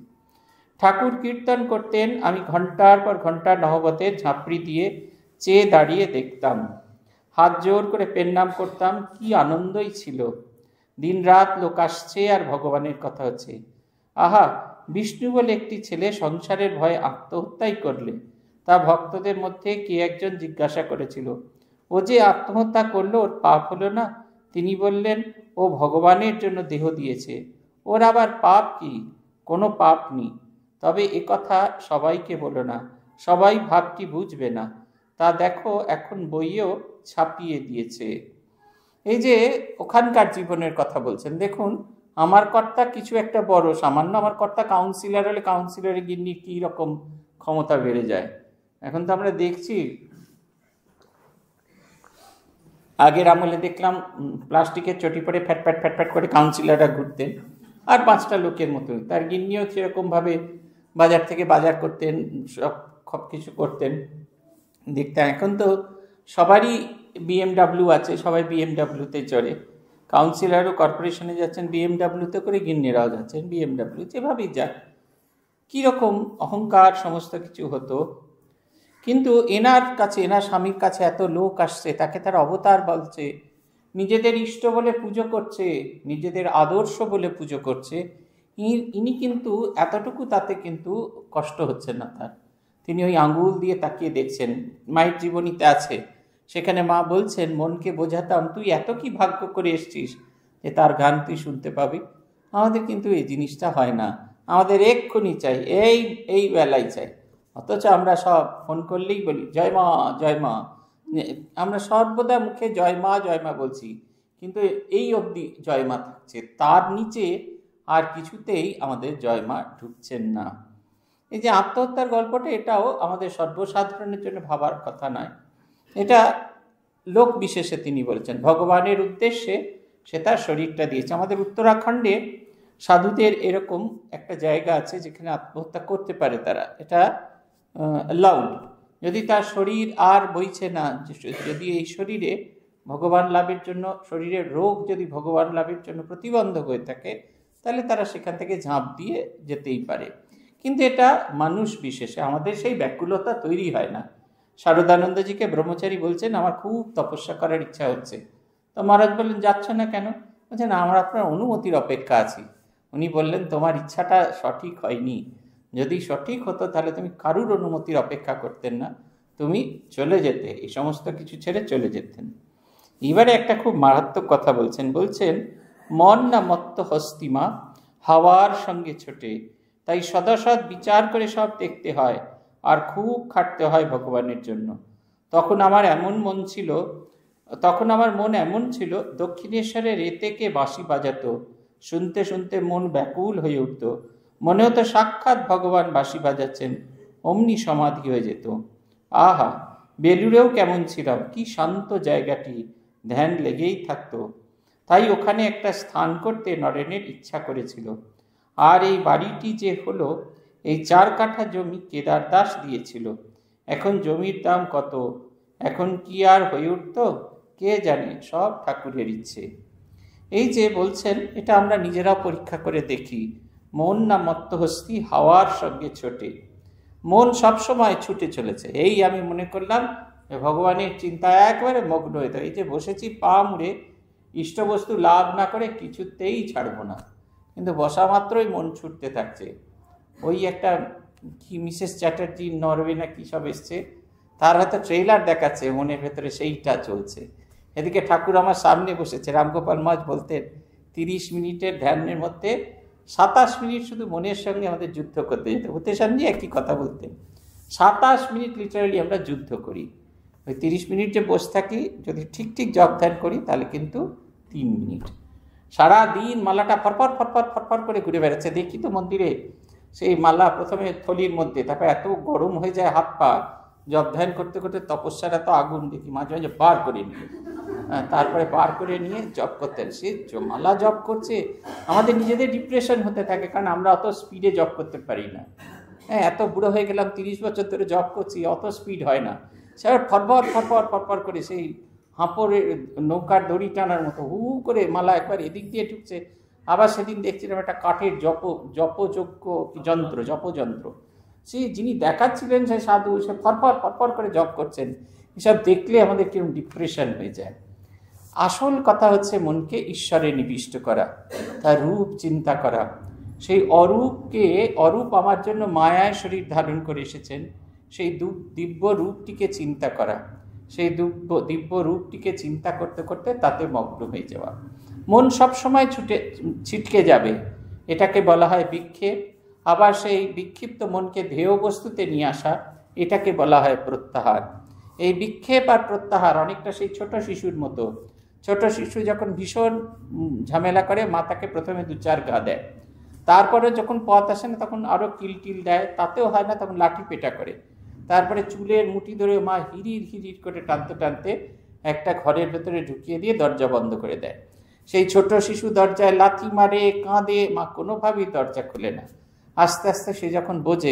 ঠাকুর কীর্তন করতেন, আমি ঘন্টার পর ঘন্টা নহবতের ঝাঁপড়ি দিয়ে চেয়ে দাঁড়িয়ে দেখতাম, হাত জোর করে পেন্নাম করতাম, কি আনন্দই ছিল। দিন রাত লোক আসছে আর ভগবানের কথা হচ্ছে। আহা, বিষ্ণু বলে একটি ছেলে সংসারের ভয়ে আত্মহত্যাই করলে, তা ভক্তদের মধ্যে কে একজন জিজ্ঞাসা করেছিল, ও যে আত্মহত্যা করলো ওর পাপ হলো না? তিনি বললেন, ও ভগবানের জন্য দেহ দিয়েছে, ওর আবার পাপ কি? কোনো পাপ নেই। তবে এ কথা সবাইকে বলো না, সবাই ভাবটি বুঝবে না, তা দেখো এখন বইয়েও ছাপিয়ে দিয়েছে। এই যে ওখানকার জীবনের কথা বলছেন, দেখুন আমার কর্তা কিছু একটা বড়, সামান্য আমার কর্তা কাউন্সিলর হলে কাউন্সিলরের গিন্নি কী রকম ক্ষমতা বেড়ে যায়। এখন তো আমরা দেখছি, আগের আমলে দেখলাম প্লাস্টিকের চটি পরে ফ্যাট ফ্যাট ফ্যাট ফ্যাট করে কাউন্সিলররা ঘুরতেন, আর পাঁচটা লোকের মতো। তার গিন্নিও সেরকমভাবে বাজার থেকে বাজার করতেন, সব সব কিছু করতেন, দেখতেন। এখন তো সবারই বিএমডাব্লিউ আছে, সবাই বিএমডাব্লিউতে চড়ে, কাউন্সিলরও কর্পোরেশনে যাচ্ছেন বিএমডাব্লিউতে করে, গিন্নিরাও যাচ্ছেন বিএমডাব্লিউ, যেভাবেই যাক। কীরকম অহংকার সমস্ত কিছু হতো। কিন্তু এনার কাছে, এনার স্বামীর কাছে এত লোক আসছে, তাকে তার অবতার বলছে, নিজেদের ইষ্ট বলে পুজো করছে, নিজেদের আদর্শ বলে পুজো করছে। ইনি কিন্তু এতটুকু তাতে কিন্তু কষ্ট হচ্ছে না তার। তিনি ওই আঙ্গুল দিয়ে তাকিয়ে দেখছেন। মায়ের জীবনীতে আছে, সেখানে মা বলছেন, মনকে বোঝাতাম তুই এত কি ভাগ্য করে এসছিস যে তার গান তুই শুনতে পাবি। আমাদের কিন্তু এই জিনিসটা হয় না, আমাদের এক্ষুনি চাই, এই এই বেলাই চাই। অথচ আমরা সব ফোন করলেই বলি জয় মা জয় মা, আমরা সর্বদা মুখে জয় মা জয় মা বলছি, কিন্তু এই অবধি জয় মা থাকছে, তার নিচে আর কিছুতেই আমাদের জয় মা ঢুকছেন না। এই যে আত্মহত্যার গল্পটা, এটাও আমাদের সর্বসাধারণের জন্য ভাবার কথা নয়, এটা লোক বিশেষে তিনি বলেছেন, ভগবানের উদ্দেশ্যে সে তার শরীরটা দিয়েছে। আমাদের উত্তরাখণ্ডে সাধুদের এরকম একটা জায়গা আছে যেখানে আত্মহত্যা করতে পারে তারা, এটা অ্যালাউড। যদি তার শরীর আর বইছে না, যদি এই শরীরে ভগবান লাভের জন্য, শরীরের রোগ যদি ভগবান লাভের জন্য প্রতিবন্ধক হয়ে থাকে, তাহলে তারা সেখান থেকে ঝাঁপ দিয়ে যেতেই পারে। কিন্তু এটা মানুষ বিশেষে, আমাদের সেই ব্যাকুলতা তৈরি হয় না। শারদানন্দজিকে ব্রহ্মচারী বলছেন, আমার খুব তপস্যা করার ইচ্ছা হচ্ছে। তো মহারাজ বললেন, যাচ্ছ না কেন? বলছেন, আমরা আপনার অনুমতির অপেক্ষা আছি। উনি বললেন, তোমার ইচ্ছাটা সঠিক হয়নি, যদি সঠিক হতো তাহলে তুমি কারুর অনুমতির অপেক্ষা করতেন না, তুমি চলে যেতে, এই সমস্ত কিছু ছেড়ে চলে যেতেন। এবারে একটা খুব মারাত্মক কথা বলছেন, বলছেন মন না মত্ত হস্তিমা হাওয়ার সঙ্গে ছোটে, তাই সদাসৎ বিচার করে সব দেখতে হয়, আর খুব খাটতে হয় ভগবানের জন্য। তখন আমার এমন মন ছিল তখন আমার মন এমন ছিল দক্ষিণেশ্বরে রেতেকে বাঁশি বাজাতো, শুনতে শুনতে মন ব্যাকুল হয়ে উঠত, মনে হতো সাক্ষাৎ ভগবান বাঁশি বাজাচ্ছেন, অমনি সমাধি হয়ে যেত। আহা, বেলুড়েও কেমন ছিলাম, কি শান্ত জায়গাটি, ধ্যান লেগেই থাকতো। তাই ওখানে একটা স্থান করতে নরেনের ইচ্ছা করেছিল। আর এই বাড়িটি যে হলো, এই চার কাঠা জমি কেদার দাস দিয়েছিল। এখন জমির দাম কত, এখন কি আর হয়ে উঠত কে জানে, সব ঠাকুরের ইচ্ছে। এই যে বলছেন, এটা আমরা নিজেরাও পরীক্ষা করে দেখি। মন না মত্তহস্তি হাওয়ার সঙ্গে ছোটে, মন সবসময় ছুটে চলেছে। এই আমি মনে করলাম ভগবানের চিন্তা একবারে মগ্ন হয়ে থাকে। এই যে বসেছি পা মুড়ে, ইষ্টবস্তু লাভ না করে কিছুতেই ছাড়বো না, কিন্তু বসা মাত্রই মন ছুটতে থাকছে। ওই একটা কি মিসেস চ্যাটার্জি নরওয়ে না কি সব এসছে, তার হয়তো ট্রেলার দেখাচ্ছে, মনের ভেতরে সেইটা চলছে। এদিকে ঠাকুর আমার সামনে বসেছে। রামগোপাল মহারাজ বলতেন, তিরিশ মিনিটের ধ্যানের মধ্যে সাতাশ মিনিট শুধু মনের সঙ্গে আমাদের যুদ্ধ করতে যেত। ভূতেশানজি একই কথা বলতেন, সাতাশ মিনিট লিটারালি আমরা যুদ্ধ করি। ওই তিরিশ মিনিট যে বসে থাকি, যদি ঠিক ঠিক জপ ধ্যান করি, তাহলে কিন্তু তিন মিনিট। সারা দিন মালাটা ফরফর ফরফর ফরফর করে ঘুরে বেড়াচ্ছে। দেখি তো মন্দিরে সেই মালা প্রথমে থলির মধ্যে, তারপর এত গরম হয়ে যায় হাত পা, জপ ধ্যান করতে করতে তপস্যার এত আগুন দেখি, মাঝে মাঝে বার করে নিয়ে, তারপরে বার করে নিয়ে জপ করতেন। সে মালা জপ করছে, আমাদের নিজেদের ডিপ্রেশন হতে থাকে, কারণ আমরা অত স্পিডে জপ করতে পারি না। হ্যাঁ, এত বুড়ো হয়ে গেলাম, তিরিশ বছর ধরে জপ করছি, অত স্পিড হয় না। সে ফরফর ফরফর ফরফর করে সেই হাঁপড়ের নৌকার দড়ি টানার মতো হু করে মালা একবার এদিক দিয়ে ঢুকছে। আবার সেদিন দেখছিলাম একটা কাঠের জপ জপযোগ্য যন্ত্র, জপযন্ত্র, সেই যিনি দেখাচ্ছিলেন সে সাধু, সে ফরফর ফরফর করে জপ করছেন। এসব দেখলে আমাদের কিরকম ডিপ্রেশন হয়ে যায়। আসল কথা হচ্ছে মনকে ঈশ্বরে নিবিষ্ট করা, তার রূপ চিন্তা করা। সেই অরূপকে, অরূপ আমার জন্য মায়ায় শরীর ধারণ করে এসেছেন, সেই দিব্য রূপটিকে চিন্তা করা, সেই দিব্য দিব্য রূপটিকে চিন্তা করতে করতে তাতে মগ্ন হয়ে যাওয়া। মন সবসময় ছুটে ছিটকে যাবে, এটাকে বলা হয় বিক্ষেপ। আবার সেই বিক্ষিপ্ত মনকে ধ্যেয় বস্তুতে নিয়ে আসা, এটাকে বলা হয় প্রত্যাহার। এই বিক্ষেপ আর প্রত্যাহার অনেকটা সেই ছোট শিশুর মতো। ছোট শিশু যখন ভীষণ ঝামেলা করে, মা তাকে প্রথমে দু চার গা দেয়, তারপরে যখন পথ আসে না তখন আরও কিলটিল দেয়, তাতেও হয় না, তখন লাঠি পেটা করে, তারপরে চুলের মুঠি ধরে মা হিরির হিরির করে টানতে টানতে একটা ঘরের ভেতরে ঢুকিয়ে দিয়ে দরজা বন্ধ করে দেয়। সেই ছোট শিশু দরজায় লাথি মারে, কাঁদে, মা কোনোভাবেই দরজা খুলে না। আস্তে আস্তে সে যখন বোঝে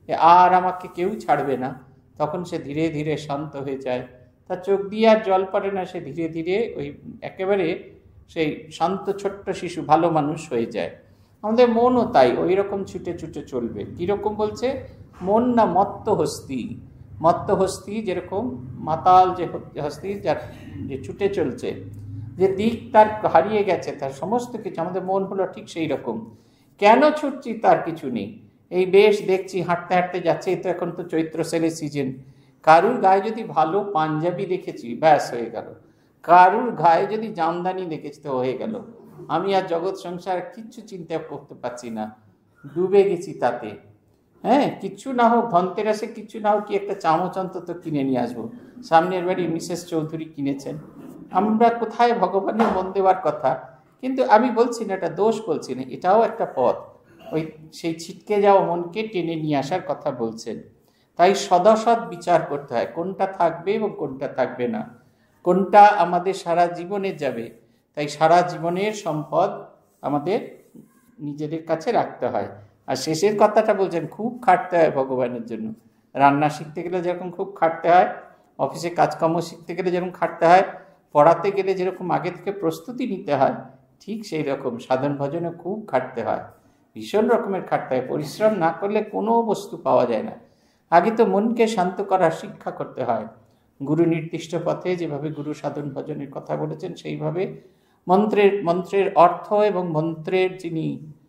আর আমাকে কেউ ছাড়বে না, তখন সে ধীরে ধীরে শান্ত হয়ে যায়। তার চোখ দিয়ে আর জল পড়ে না, সে ধীরে ধীরে ওই একেবারে সেই শান্ত ছোট্ট শিশু ভালো মানুষ হয়ে যায়। আমাদের মনও তাই ওই রকম ছুটে ছুটে চলবে। কীরকম বলছে, মন না মত্ত হস্তি, মত্ত হস্তি যেরকম মাতাল যে হস্তি যার যে ছুটে চলছে, যে দিক তার হারিয়ে গেছে, তার সমস্ত কিছু, আমাদের মন হলো ঠিক সেই রকম। কেন ছুটছি তার কিছু নেই, এই বেশ দেখছি হাঁটতে হাঁটতে যাচ্ছে, তো এখন তো চৈত্র সেলের সিজন, কারুর গায়ে যদি ভালো পাঞ্জাবি দেখেছি ব্যাস হয়ে গেল, কারুর গায়ে যদি জামদানি দেখেছি তো হয়ে গেল, আমি আর জগৎ সংসার কিচ্ছু চিন্তা করতে পারছি না, ডুবে গেছি তাতে। হ্যাঁ, কিচ্ছু না হোক ধনতেরাসে, কিচ্ছু না হোক কি একটা চামচ অন্তত কিনে নিয়ে আসবো, সামনের বাড়ি মিসেস চৌধুরী কিনেছেন, আমরা কোথায় ভগবানের মন দেওয়ার কথা। কিন্তু আমি বলছি না, এটা দোষ বলছি না, এটাও একটা পথ, ওই সেই ছিটকে যাওয়া মনকে টেনে নিয়ে আসার কথা বলছেন। তাই সদসৎ বিচার করতে হয়, কোনটা থাকবে এবং কোনটা থাকবে না, কোনটা আমাদের সারা জীবনে যাবে। তাই সারা জীবনের সম্পদ আমাদের নিজেদের কাছে রাখতে হয়। আর শেষের কথাটা বলছেন, খুব খাটতে হয় ভগবানের জন্য। রান্না শিখতে গেলে যেরকম খুব খাটতে হয়, অফিসে কাজকর্ম শিখতে গেলে যেরকম খাটতে হয়, পড়াতে গেলে যেরকম আগে থেকে প্রস্তুতি নিতে হয়, ঠিক সেই রকম সাধন ভজনে খুব খাটতে হয়, ভীষণ রকমের খাটতে হয়। পরিশ্রম না করলে কোনো বস্তু পাওয়া যায় না। আগে তো মনকে শান্ত করার শিক্ষা করতে হয়। গুরু নির্দিষ্ট পথে যেভাবে গুরু সাধন ভজনের কথা বলেছেন সেইভাবে মন্ত্রের মন্ত্রের অর্থ এবং মন্ত্রের যিনি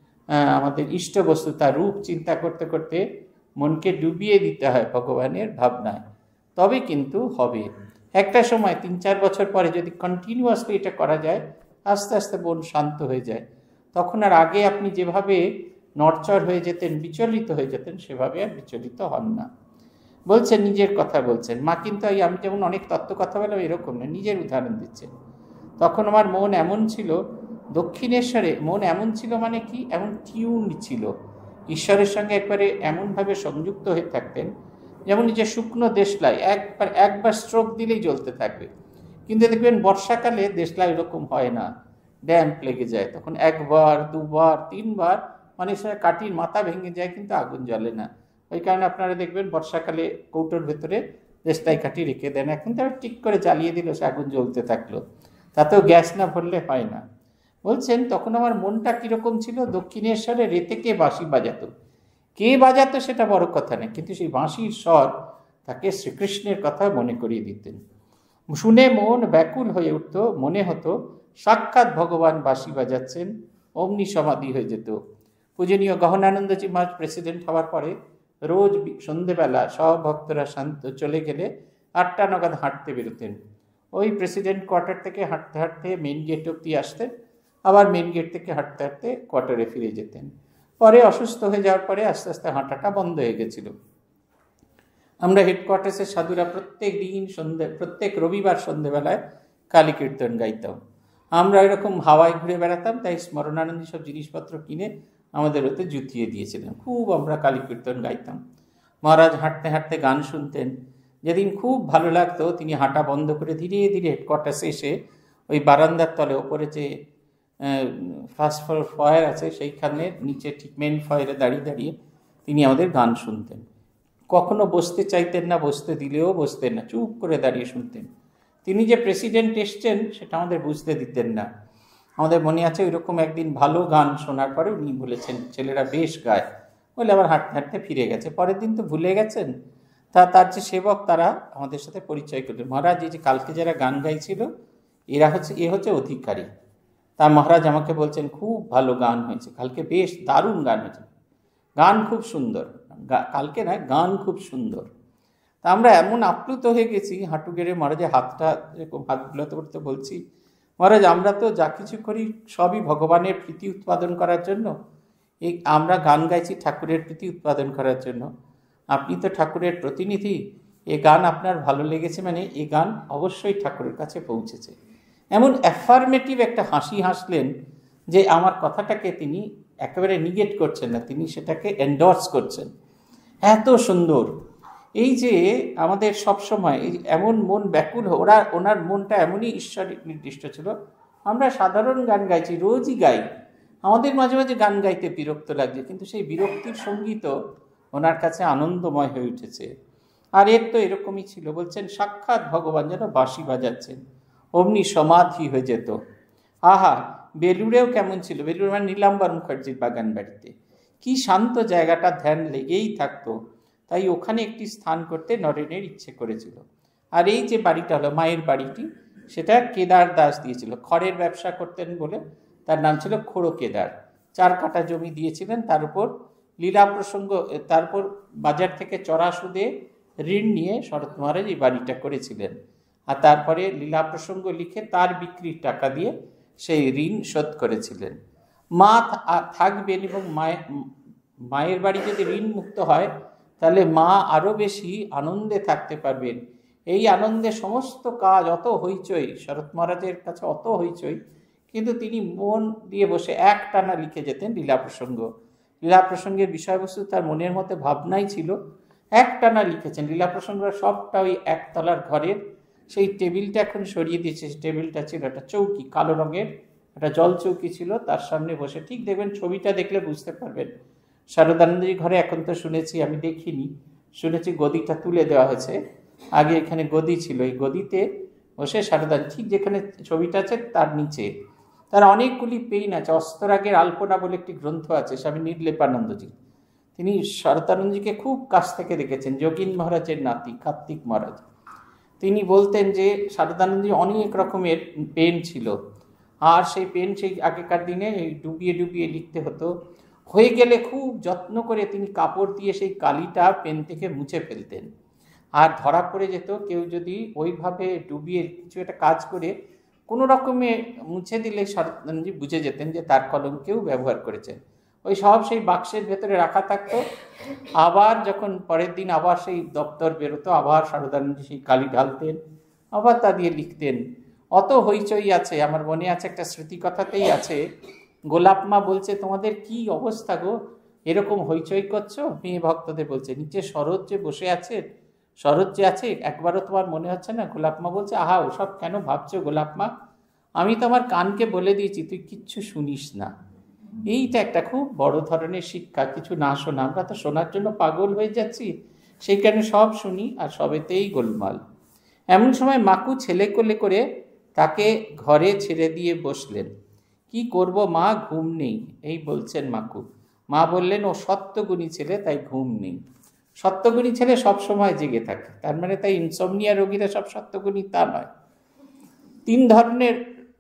আমাদের ইষ্ট বস্তু তার রূপ চিন্তা করতে করতে মনকে ডুবিয়ে দিতে হয় ভগবানের ভাবনায়, তবে কিন্তু হবে। একটা সময় তিন চার বছর পরে যদি কন্টিনিউয়াসলি এটা করা যায়, আস্তে আস্তে মন শান্ত হয়ে যায়, তখন আর আগে আপনি যেভাবে নড়চড় হয়ে যেতেন, বিচলিত হয়ে যেতেন, সেভাবে আর বিচলিত হন না। বলছেন নিজের কথা বলছেন, মা কিন্তু আমি যেমন অনেক তত্ত্ব কথা বললাম এরকম না, নিজের উদাহরণ দিচ্ছেন। তখন আমার মন এমন ছিল, দক্ষিণেশ্বরে মন এমন ছিল, মানে কি এমন টিউন ছিল, ঈশ্বরের সঙ্গে একবারে এমনভাবে সংযুক্ত হয়ে থাকতেন, যেমন যে শুকনো দেশলাই একবার একবার স্ট্রোক দিলেই জ্বলতে থাকবে। কিন্তু দেখবেন বর্ষাকালে দেশলাই এরকম হয় না, ড্যাম্প লেগে যায়, তখন একবার দুবার তিনবার অনেক সময় কাঠির মাথা ভেঙে যায়, কিন্তু আগুন জ্বলে না। ওই কারণে আপনারা দেখবেন বর্ষাকালে কৌটোর ভেতরে দেশলাই কাঠি রেখে দেন, এখন তো ঠিক করে জ্বালিয়ে দিল, সে আগুন জ্বলতে থাকলো, তাতেও গ্যাস না ভরলে হয় না। বলছেন তখন আমার মনটা কীরকম ছিল, দক্ষিণেশ্বরে রেতে কে বাঁশি বাজাতো, কে বাজাতো সেটা বড় কথা নেই, কিন্তু সেই বাঁশির স্বর তাকে শ্রীকৃষ্ণের কথা মনে করিয়ে দিতেন। শুনে মন ব্যাকুল হয়ে উঠত, মনে হতো সাক্ষাৎ ভগবান বাঁশি বাজাচ্ছেন, অমনি সমাধি হয়ে যেত। পূজনীয় গহনানন্দজি মহারাজ প্রেসিডেন্ট হওয়ার পরে রোজ সন্ধেবেলা সব ভক্তরা শান্ত চলে গেলে আটটা নাগাদ হাঁটতে বেরোতেন। ওই প্রেসিডেন্ট কোয়ার্টার থেকে হাঁটতে হাঁটতে মেন গেট অব্দি আসতেন, আবার মেন গেট থেকে হাঁটতে হাঁটতে কোয়ার্টারে ফিরে যেতেন। পরে অসুস্থ হয়ে যাওয়ার পরে আস্তে আস্তে হাঁটাটা বন্ধ হয়ে গেছিল। আমরা হেডকোয়ার্টার্সের সাধুরা প্রত্যেক দিন সন্ধ্যে প্রত্যেক রবিবার সন্ধ্যেবেলায় কালী কীর্তন গাইতাম। আমরা এরকম হাওয়ায় ঘুরে বেড়াতাম, তাই স্মরণানন্দী সব জিনিসপত্র কিনে আমাদের ওতে জুতিয়ে দিয়েছিলেন। খুব আমরা কালী কীর্তন গাইতাম। মহারাজ হাঁটতে হাঁটতে গান শুনতেন। যেদিন খুব ভালো লাগতো তিনি হাঁটা বন্ধ করে ধীরে ধীরে হেডকোয়ার্টার্সে এসে ওই বারান্দার তলে ওপরে যে ফার্স্ট ফ্লোর ফয়ার আছে সেইখানে নিচে ঠিক মেন ফয়ারে দাঁড়িয়ে দাঁড়িয়ে তিনি আমাদের গান শুনতেন। কখনো বসতে চাইতেন না, বসতে দিলেও বসতেন না, চুপ করে দাঁড়িয়ে শুনতেন। তিনি যে প্রেসিডেন্ট এসছেন সেটা আমাদের বুঝতে দিতেন না। আমাদের মনে আছে ওইরকম একদিন ভালো গান শোনার পরে উনি বলেছেন ছেলেরা বেশ গায়, বলে আবার হাঁটতে হাঁটতে ফিরে গেছে। পরের দিন তো ভুলে গেছেন। তা তার যে সেবক তারা আমাদের সাথে পরিচয় করলেন, মহারাজ এই যে কালকে যারা গান গাইছিল এরা হচ্ছে এ হচ্ছে অধিকারী। তা মহারাজ আমাকে বলছেন খুব ভালো গান হয়েছে কালকে, বেশ দারুণ গান হয়েছে, গান খুব সুন্দর, কালকে না গান খুব সুন্দর। তা আমরা এমন আপ্লুত হয়ে গেছি, হাঁটু গেড়ে মহারাজের হাতটা এরকম হাত বুলাতে করতে বলছি, মহারাজ আমরা তো যা কিছু করি সবই ভগবানের প্রীতি উৎপাদন করার জন্য, এই আমরা গান গাইছি ঠাকুরের প্রীতি উৎপাদন করার জন্য, আপনি তো ঠাকুরের প্রতিনিধি, এ গান আপনার ভালো লেগেছে মানে এই গান অবশ্যই ঠাকুরের কাছে পৌঁছেছে। এমন অ্যাফার্মেটিভ একটা হাসি হাসলেন যে আমার কথাটাকে তিনি একেবারে নিগেট করছেন না, তিনি সেটাকে এন্ডোর্স করছেন। এত সুন্দর। এই যে আমাদের সবসময় এই এমন মন ব্যাকুল, ওরা ওনার মনটা এমনই ঈশ্বর নির্দিষ্ট ছিল। আমরা সাধারণ গান গাইছি, রোজই গাই, আমাদের মাঝে মাঝে গান গাইতে বিরক্ত লাগছে, কিন্তু সেই বিরক্তির সঙ্গীত ওনার কাছে আনন্দময় হয়ে উঠেছে। আর এর তো এরকমই ছিল, বলছেন সাক্ষাৎ ভগবান যেন বাঁশি বাজাচ্ছেন, অমনি সমাধি হয়ে যেত। আহা, বেলুড়েও কেমন ছিল, বেলুড় মানে নীলাম্বর মুখার্জির বাগান বাড়িতে কি শান্ত জায়গাটা, ধ্যান লেগেই থাকতো। তাই ওখানে একটি স্থান করতে নরেনের ইচ্ছে করেছিল। আর এই যে বাড়িটা হলো মায়ের বাড়িটি, সেটা কেদার দাস দিয়েছিল। খড়ের ব্যবসা করতেন বলে তার নাম ছিল খোড়ো কেদার। চার কাঠা জমি দিয়েছিলেন, তার উপর লীলা প্রসঙ্গ, তারপর বাজার থেকে চড়া সুদে ঋণ নিয়ে শরৎ মহারাজ এই বাড়িটা করেছিলেন। আর তারপরে লীলা প্রসঙ্গ লিখে তার বিক্রির টাকা দিয়ে সেই ঋণ শোধ করেছিলেন। মা থাকবেন এবং মায়ের মায়ের বাড়ি যদি ঋণ মুক্ত হয় তাহলে মা আরও বেশি আনন্দে থাকতে পারবেন। এই আনন্দে সমস্ত কাজ, অত হইচই, শরৎ মহারাজের কাছে অত হইচই, কিন্তু তিনি মন দিয়ে বসে এক টানা লিখে যেতেন লীলা প্রসঙ্গ। লীলা প্রসঙ্গের বিষয়বস্তু তার মনের মধ্যে ভাবনাই ছিল, এক টানা লিখেছেন। লীলা প্রসঙ্গ সবটা ওই একতলার ঘরের সেই টেবিলটা এখন সরিয়ে দিয়েছে, টেবিলটা ছিল একটা চৌকি, কালো রঙের একটা জল চৌকি ছিল, তার সামনে বসে, ঠিক দেখবেন ছবিটা দেখলে বুঝতে পারবেন। শারদানন্দজি ঘরে এখন তো শুনেছি, আমি দেখিনি, শুনেছি গদিটা তুলে দেওয়া হয়েছে, আগে এখানে গদি ছিল, এই গদিতে বসে শারদান, ঠিক যেখানে ছবিটা আছে তার নিচে তার অনেকগুলি পেইন আছে। অস্তরাগের আলপনা বলে একটি গ্রন্থ আছে স্বামী নির্লেপানন্দজি, তিনি শারদানন্দজিকে খুব কাছ থেকে দেখেছেন। যোগীন মহারাজের নাতি কার্তিক মহারাজ, তিনি বলতেন যে শারদানন্দজি অনেক রকমের পেন ছিল, আর সেই পেন সেই আগেকার দিনে ডুবিয়ে ডুবিয়ে লিখতে হতো। হয়ে গেলে খুব যত্ন করে তিনি কাপড় দিয়ে সেই কালিটা পেন থেকে মুছে ফেলতেন। আর ধরা পড়ে যেত কেউ যদি ওইভাবে ডুবিয়ে কিছু একটা কাজ করে কোনো রকমে মুছে দিলে শারদানন্দজি বুঝে যেতেন যে তার কলম কেউ ব্যবহার করেছেন। ওই সব সেই বাক্সের ভেতরে রাখা থাকতো। আবার যখন পরের দিন আবার সেই দপ্তর বেরোতো, আবার শারদানন্দজি সেই কালি ঢালতেন, আবার তা দিয়ে লিখতেন। অত হইচই আছে। আমার মনে আছে একটা স্মৃতিকথাতেই আছে, গোলাপ মা বলছে, তোমাদের কি অবস্থা গো, এরকম হইচই করছো? মেয়ে ভক্তদের বলছে, নিচে শরৎ যে বসে আছে, শরৎ যে আছে, একবারও তোমার মনে হচ্ছে না? গোলাপ মা বলছে, আহা ওসব কেন ভাবছো গোলাপ মা, আমি তো আমার কানকে বলে দিয়েছি, তুই কিচ্ছু শুনিস না। এইটা একটা খুব বড় ধরনের শিক্ষা, কিছু না শোনা। আমরা তো শোনার জন্য পাগল হয়ে যাচ্ছি, সেই কারণে সব শুনি আর সবেতেই গোলমাল। এমন সময় মাকু ছেলে কোলে করে তাকে ঘরে ছেড়ে দিয়ে বসলেন। কি করব মা, ঘুম নেই, এই বলছেন মাকু। মা বললেন, ও সত্যগুণী ছেলে, তাই ঘুম নেই। সত্যগুণী ছেলে সব সময় জেগে থাকে, তার মানে তাই ইনসমনিয়া রোগীরা সব সত্যগুণী তা নয়। তিন ধরনের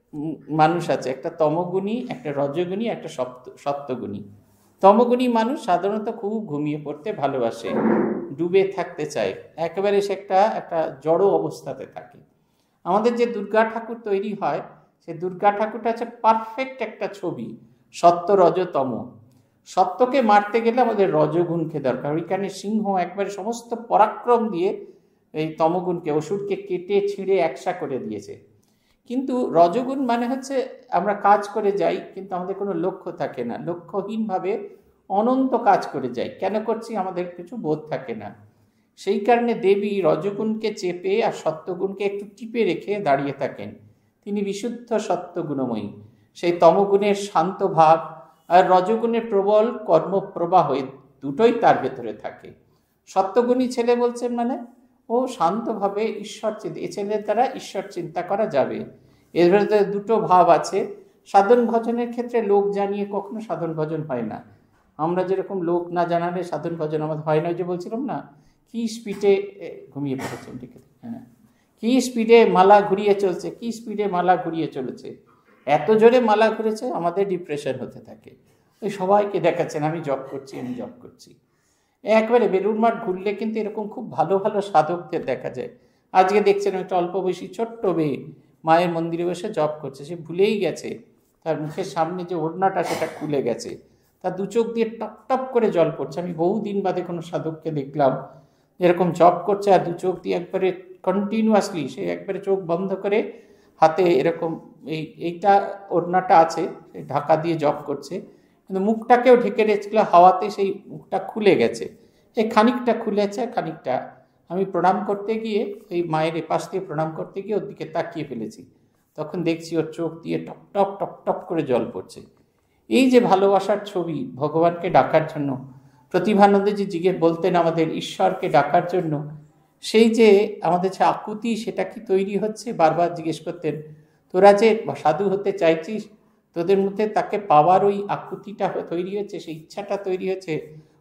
মানুষ আছে, একটা তমগুণী, একটা রজগুণী, একটা সত্য সত্যগুণী। তমগুণী মানুষ সাধারণত খুব ঘুমিয়ে পড়তে ভালোবাসে, ডুবে থাকতে চায়, একেবারে সে একটা একটা জড় অবস্থাতে থাকে। আমাদের যে দুর্গা ঠাকুর তৈরি হয়, সে দুর্গা ঠাকুরটা হচ্ছে পারফেক্ট একটা ছবি, সত্য রজ তম। সত্যকে মারতে গেলে আমাদের রজগুণকে দরকার। ওইখানে সিংহ একবারে সমস্ত পরাক্রম দিয়ে এই তমগুণকে, অসুরকে কেটে ছিঁড়ে একসা করে দিয়েছে। কিন্তু রজগুণ মানে হচ্ছে আমরা কাজ করে যাই, কিন্তু আমাদের কোনো লক্ষ্য থাকে না, লক্ষ্যহীনভাবে অনন্ত কাজ করে যাই, কেন করছি আমাদের কিছু বোধ থাকে না। সেই কারণে দেবী রজগুণকে চেপে আর সত্যগুণকে একটু টিপে রেখে দাঁড়িয়ে থাকেন। তিনি বিশুদ্ধ সত্যগুণময়ী। সেই তমগুণের শান্ত ভাব আর রজগুণের প্রবল কর্মপ্রবাহ, দুটোই তার ভেতরে থাকে। সত্যগুণী ছেলে বলছেন মানে ও শান্তভাবে ঈশ্বর চিন্তা, এ ছেলের দ্বারা ঈশ্বর চিন্তা করা যাবে। এর ভেতরে দুটো ভাব আছে। সাধন ভজনের ক্ষেত্রে লোক জানিয়ে কখনো সাধন ভজন হয় না। আমরা যেরকম লোক না জানালে সাধন ভজন আমাদের হয় না, যে বলছিলাম না, কি স্পিডে ঘুমিয়ে পড়েছেন, ঠিক আছে, হ্যাঁ, কি স্পিডে মালা ঘুরিয়ে চলছে, কি স্পিডে মালা ঘুরিয়ে চলেছে, এত জোরে মালা ঘুরেছে, আমাদের ডিপ্রেশন হতে থাকে। ওই সবাইকে দেখাচ্ছেন আমি জব করছি, আমি জব করছি। একবারে বেলুড় মাঠ ঘুরলে কিন্তু এরকম খুব ভালো ভালো সাধকদের দেখা যায়। আজকে দেখছেন একটা অল্প বয়সী ছোট্ট মেয়ে মায়ের মন্দিরে বসে জব করছে, সে ভুলেই গেছে তার মুখের সামনে যে ওড়নাটা সেটা খুলে গেছে, তার দু চোখ দিয়ে টপ টপ করে জল পড়ছে। আমি বহুদিন বাদে কোনো সাধককে দেখলাম এরকম জব করছে আর দু চোখ দিয়ে একবারে কন্টিনিউয়াসলি, সে একবারে চোখ বন্ধ করে হাতে এরকম এই এইটা ওড়নাটা আছে ঢাকা দিয়ে জব করছে, কিন্তু মুখটাকেও ঢেকে রেখেছিল, হাওয়াতে সেই মুখটা খুলে গেছে, এই খানিকটা খুলেছে খানিকটা। আমি প্রণাম করতে গিয়ে ওই মায়ের এপাশ দিয়ে প্রণাম করতে গিয়ে ওর দিকে তাকিয়ে ফেলেছি, তখন দেখছি ওর চোখ দিয়ে টপ টপ টপ টপ করে জল পড়ছে। এই যে ভালোবাসার ছবি, ভগবানকে ডাকার জন্য প্রতিভানন্দজি জিজ্ঞেস বলতেন আমাদের ঈশ্বরকে ডাকার জন্য, সেই যে আমাদের যে আকুতি সেটা কি তৈরি হচ্ছে, বারবার জিজ্ঞেস করতেন, তোরা যে সাধু হতে চাইছিস, তোদের মধ্যে তাকে পাওয়ার ওই আকুতিটা তৈরি হচ্ছে, সেই ইচ্ছাটা তৈরি হচ্ছে,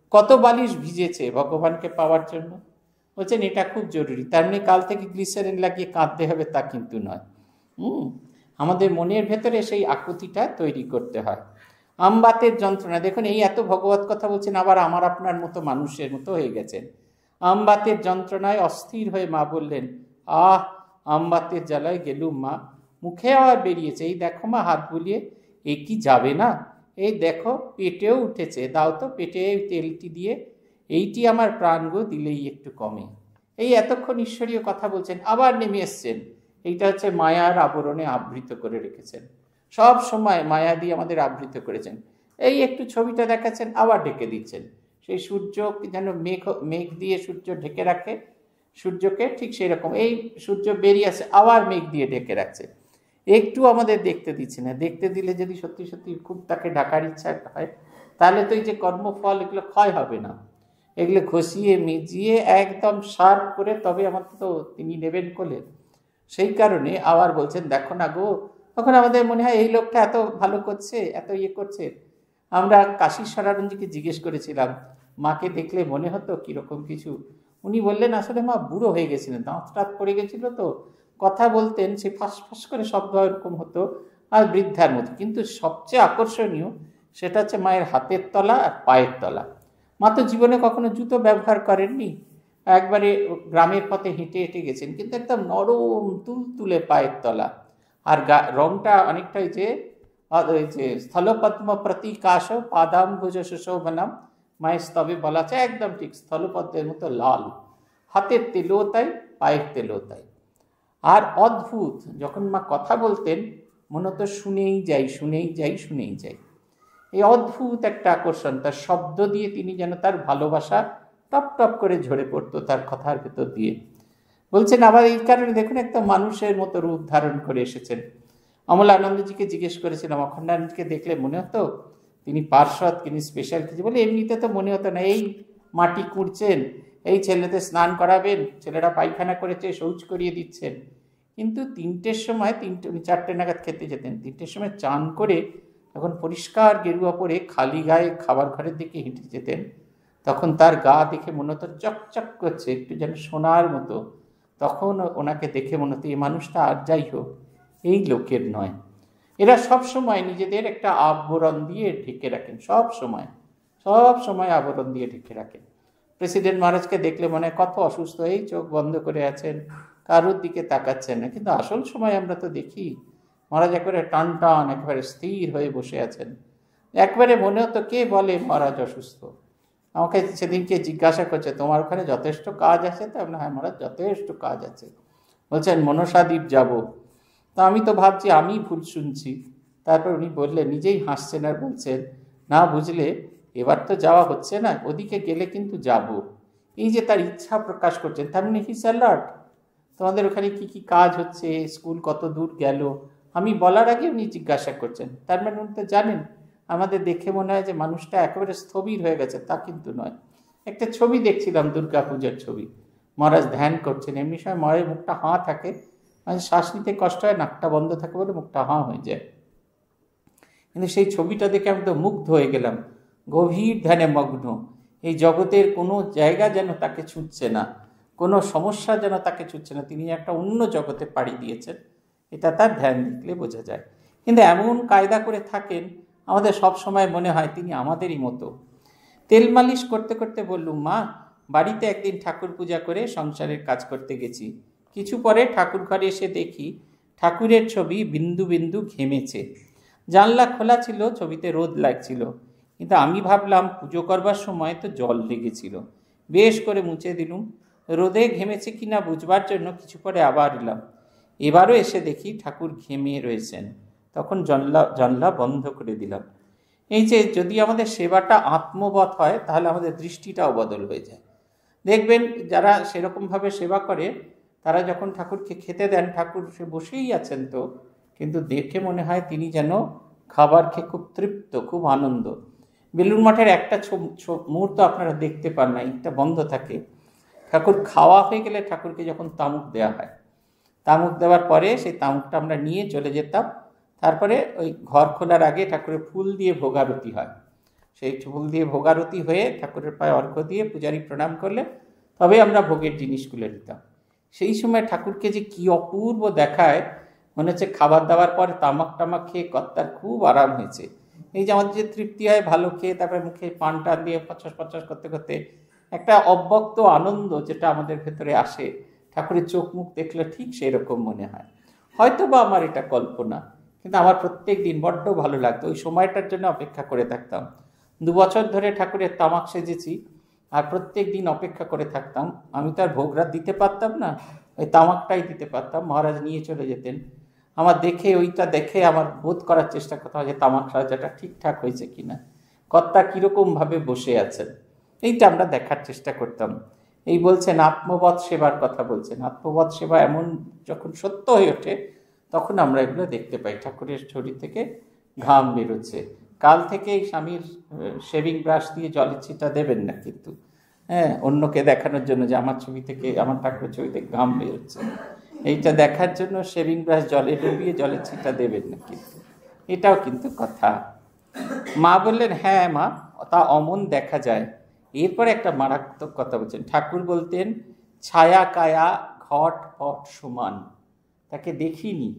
কত বালিশ ভিজেছে ভগবানকে পাওয়ার জন্য। বলছেন এটা খুব জরুরি। তার মানে কাল থেকে গ্লিসারিন লাগিয়ে কাঁদতে হবে তা কিন্তু নয়। হুম আমাদের মনের ভেতরে সেই আকুতিটা তৈরি করতে হয়। আমবাতের যন্ত্রণা, দেখুন এই এত ভগবত কথা বলছেন, আবার আমার আপনার মতো মানুষের মতো হয়ে গেছেন। আমবাতের যন্ত্রণায় অস্থির হয়ে মা বললেন, আহ আমবাতের জ্বালায় গেলুম মা। মুখে আবার বেরিয়েছে, এই দেখো মা হাত বুলিয়ে, এ কি যাবে না? এই দেখো পেটেও উঠেছে, দাও তো পেটে তেলটি দিয়ে, এইটি আমার প্রাণ গো, দিলেই একটু কমে। এই এতক্ষণ ঈশ্বরীয় কথা বলছেন, আবার নেমে এসছেন। এইটা হচ্ছে মায়ার আবরণে আবৃত করে রেখেছেন, সব সময় মায়া দিয়ে আমাদের আবৃত করেছেন। এই একটু ছবিটা দেখাচ্ছেন, আবার ঢেকে দিচ্ছেন। সেই সূর্য যেন মেঘ মেঘ দিয়ে সূর্য ঢেকে রাখে সূর্যকে, ঠিক সেই রকম এই সূর্য বেরিয়ে আসে, আবার মেঘ দিয়ে ঢেকে রাখছে, একটু আমাদের দেখতে দিচ্ছে না। দেখতে দিলে যদি সত্যি সত্যি খুব তাকে ঢাকার ইচ্ছা হয়, তাহলে তো এই যে কর্মফল এগুলো ক্ষয় হবে না। এগুলো ঘষিয়ে মেজিয়ে একদম শার্প করে তবে আমাদের তো তিনি নেবেন কোলে। সেই কারণে আবার বলছেন, দেখো না গো। তখন আমাদের মনে হয় এই লোকটা এত ভালো করছে, এত ইয়ে করছে। আমরা কাশীশ্বরানন্দজিকে জিজ্ঞেস করেছিলাম, মাকে দেখলে মনে হতো কীরকম কিছু? উনি বললেন, আসলে মা বুড়ো হয়ে গেছিলেন, দাঁত টাত পড়ে গেছিল তো, কথা বলতেন সে ফাঁস ফাঁস করে শব্দ এরকম হতো, আর বৃদ্ধার মতো। কিন্তু সবচেয়ে আকর্ষণীয় সেটা হচ্ছে মায়ের হাতের তলা আর পায়ের তলা। মা তো জীবনে কখনো জুতো ব্যবহার করেননি, একবারে গ্রামের পথে হেঁটে হেঁটে গেছেন, কিন্তু একদম নরম তুলতুলে পায়ের তলা। আর গা রংটা অনেকটাই যে ওই যে স্থলপদ্ম প্রতিকাশ পাদাম্বুজ সুশোভনম, মায়ের স্তবে বলা আছে একদম ঠিক স্থলপদ্মের মতো লাল। হাতের তেলও তাই, পায়ের তেলও তাই। আর অদ্ভুত, যখন মা কথা বলতেন মনে হতো শুনেই যাই শুনেই যাই শুনেই যাই। এই অদ্ভুত একটা আকর্ষণ, তার শব্দ দিয়ে তিনি যেন তার ভালোবাসা টপ টপ করে ঝরে পড়তো তার কথার ভেতর দিয়ে। বলছেন আবার এই কারণে দেখুন একটা মানুষের মতো রূপ ধারণ করে এসেছেন। অমলানন্দজিকে জিজ্ঞেস করেছিলাম, অখণ্ডানন্দকে দেখলে মনে হতো তিনি পার্শ্বদ, তিনি স্পেশাল কিছু? বলে এমনিতে তো মনে হতো না। এই মাটি কুড়ছেন, এই ছেলেদের স্নান করাবেন, ছেলেরা পায়খানা করেছে শৌচ করিয়ে দিচ্ছেন। কিন্তু তিনটের সময়, তিনটে চারটে নাগাদ খেতে যেতেন, তিনটের সময় চান করে তখন পরিষ্কার গেরুয়া পরে খালি গায়ে খাবার ঘরের দিকে হেঁটে যেতেন। তখন তার গা দেখে মনে হতো চকচক করছে, একটু যেন সোনার মতো। তখন ওনাকে দেখে মনে হতো এই মানুষটা আর যাই হোক এই লোকের নয়। এরা সব সময় নিজেদের একটা আবরণ দিয়ে ঢেকে রাখেন, সব সময় সব সময় আবরণ দিয়ে ঢেকে রাখেন। প্রেসিডেন্ট মহারাজকে দেখলে মনে হয় কত অসুস্থ, এই চোখ বন্ধ করে আছেন, কারোর দিকে তাকাচ্ছেন না। কিন্তু আসল সময় আমরা তো দেখি মহারাজ একেবারে টান টান একেবারে স্থির হয়ে বসে আছেন। একবারে মনে হতো কে বলে মহারাজ অসুস্থ। আমাকে সেদিনকে জিজ্ঞাসা করছে, তোমার ওখানে যথেষ্ট কাজ আছে? তো আমরা, হ্যাঁ মহারাজ যথেষ্ট কাজ আছে। বলছেন মনসাদ্বীপ যাব। তা আমি তো ভাবছি আমি ভুল শুনছি। তারপর উনি বললেন, নিজেই হাসছেন আর বলছেন, না বুঝলে এবার তো যাওয়া হচ্ছে না, ওদিকে গেলে কিন্তু যাব। এই যে তার ইচ্ছা প্রকাশ করছেন, তার মানে হিস অ্যালার্ট। তোমাদের ওখানে কি কি কাজ হচ্ছে, স্কুল কত দূর গেল, আমি বলার আগে উনি জিজ্ঞাসা করছেন। তার মানে উনি তো জানেন। আমাদের দেখে মনে হয় যে মানুষটা একেবারে স্থবির হয়ে গেছে, তা কিন্তু নয়। একটা ছবি দেখছিলাম, দুর্গা পূজার ছবি, মহারাজ ধ্যান করছেন। এমনি সময় মহারাজ মুখটা হাঁ থাকে, মানে শ্বাস নিতে কষ্ট হয়, নাকটা বন্ধ থাকে বলে মুখটা হাঁ হয়ে যায়। কিন্তু সেই ছবিটা দেখে আমি তো মুগ্ধ হয়ে গেলাম, গভীর ধ্যানে মগ্ন। এই জগতের কোনো জায়গা যেন তাকে ছুটছে না, কোনো সমস্যা যেন তাকে ছুটছে না, তিনি একটা অন্য জগতে পাড়ি দিয়েছেন। এটা তার ধ্যান দেখলে বোঝা যায়। কিন্তু এমন কায়দা করে থাকেন, আমাদের সব সময় মনে হয় তিনি আমাদেরই মতো। তেল মালিশ করতে করতে বললুম, মা বাড়িতে একদিন ঠাকুর পূজা করে সংসারের কাজ করতে গেছি। কিছু পরে ঠাকুর ঘরে এসে দেখি ঠাকুরের ছবি বিন্দু বিন্দু ঘেমেছে। জানলা খোলা ছিল, ছবিতে রোদ লাগছিল, কিন্তু আমি ভাবলাম পুজো করবার সময় তো জল লেগেছিল, বেশ করে মুছে দিলুম। রোদে ঘেমেছে কিনা বুঝবার জন্য কিছু পরে আবার এলাম। এবারও এসে দেখি ঠাকুর ঘেমে রয়েছেন। তখন জানলা জানলা বন্ধ করে দিলাম। এই যে যদি আমাদের সেবাটা আত্মবৎ হয়, তাহলে আমাদের দৃষ্টিটাও বদল হয়ে যায়। দেখবেন যারা সেরকমভাবে সেবা করে, তারা যখন ঠাকুরকে খেতে দেন, ঠাকুর সে বসেই আছেন তো, কিন্তু দেখে মনে হয় তিনি যেন খাবার খেয়ে খুব তৃপ্ত, খুব আনন্দ। বেলুড় মঠের একটা মুহূর্ত আপনারা দেখতে পান না, এটা বন্ধ থাকে। ঠাকুর খাওয়া হয়ে গেলে ঠাকুরকে যখন তামুক দেওয়া হয়, তামুক দেওয়ার পরে সেই তামুকটা আমরা নিয়ে চলে যেতাম। তারপরে ওই ঘর খোলার আগে ঠাকুরের ফুল দিয়ে ভোগারতি হয়, সেই ফুল দিয়ে ভোগারতি হয়ে ঠাকুরের পায়ে অর্ঘ্য দিয়ে পূজারী প্রণাম করলে তবে আমরা ভোগের জিনিসগুলো নিতাম। সেই সময় ঠাকুরকে যে কি অপূর্ব দেখায়, মনে হচ্ছে খাবার দাবার পরে তামাক টামাক খেয়ে কর্তার খুব আরাম হয়েছে। এই যে আমাদের যে তৃপ্তি হয় ভালো খেয়ে, তারপরে মুখে পান টান দিয়ে পচাশ পচাশ করতে করতে একটা অব্যক্ত আনন্দ যেটা আমাদের ভেতরে আসে, ঠাকুরের চোখ মুখ দেখলে ঠিক সেই রকম মনে হয়। হয়তো বা আমার এটা কল্পনা, কিন্তু আমার প্রত্যেক দিন বড্ড ভালো লাগতো, ওই সময়টার জন্য অপেক্ষা করে থাকতাম। দু বছর ধরে ঠাকুরের তামাক সেজেছি, আর প্রত্যেক দিন অপেক্ষা করে থাকতাম। আমি তো আর ভোগরাত দিতে পারতাম না, ওই তামাকটাই দিতে পারতাম, মহারাজ নিয়ে চলে যেতেন। আমার দেখে ওইটা দেখে আমার বোধ করার চেষ্টা করতাম যে তামাক সাজাটা ঠিকঠাক হয়েছে কিনা, কর্তা কীরকমভাবে বসে আছেন, এইটা আমরা দেখার চেষ্টা করতাম। এই বলছেন আত্মবৎ সেবার কথা বলছেন। আত্মবৎ সেবা এমন যখন সত্য হয়ে ওঠে তখন আমরা এগুলো দেখতে পাই। ঠাকুরের শরীর থেকে ঘাম বেরোচ্ছে, কাল থেকে স্বামীর শেভিং ব্রাশ দিয়ে জলের ছিটা দেবেন না কিন্তু, হ্যাঁ, অন্যকে দেখানোর জন্য যে আমার ছবি থেকে, আমার ঠাকুরের ছবি থেকে ঘাম বেরোচ্ছে, এইটা দেখার জন্য শেভিং ব্রাশ জলে ডুবিয়ে জলের ছিটা দেবেন না কিন্তু, এটাও কিন্তু কথা। মা বললেন হ্যাঁ মা, তা অমন দেখা যায়। এরপরে একটা মারাত্মক কথা বলছেন। ঠাকুর বলতেন ছায়া কায়া ঘট পট সমান। তাকে দেখিনি,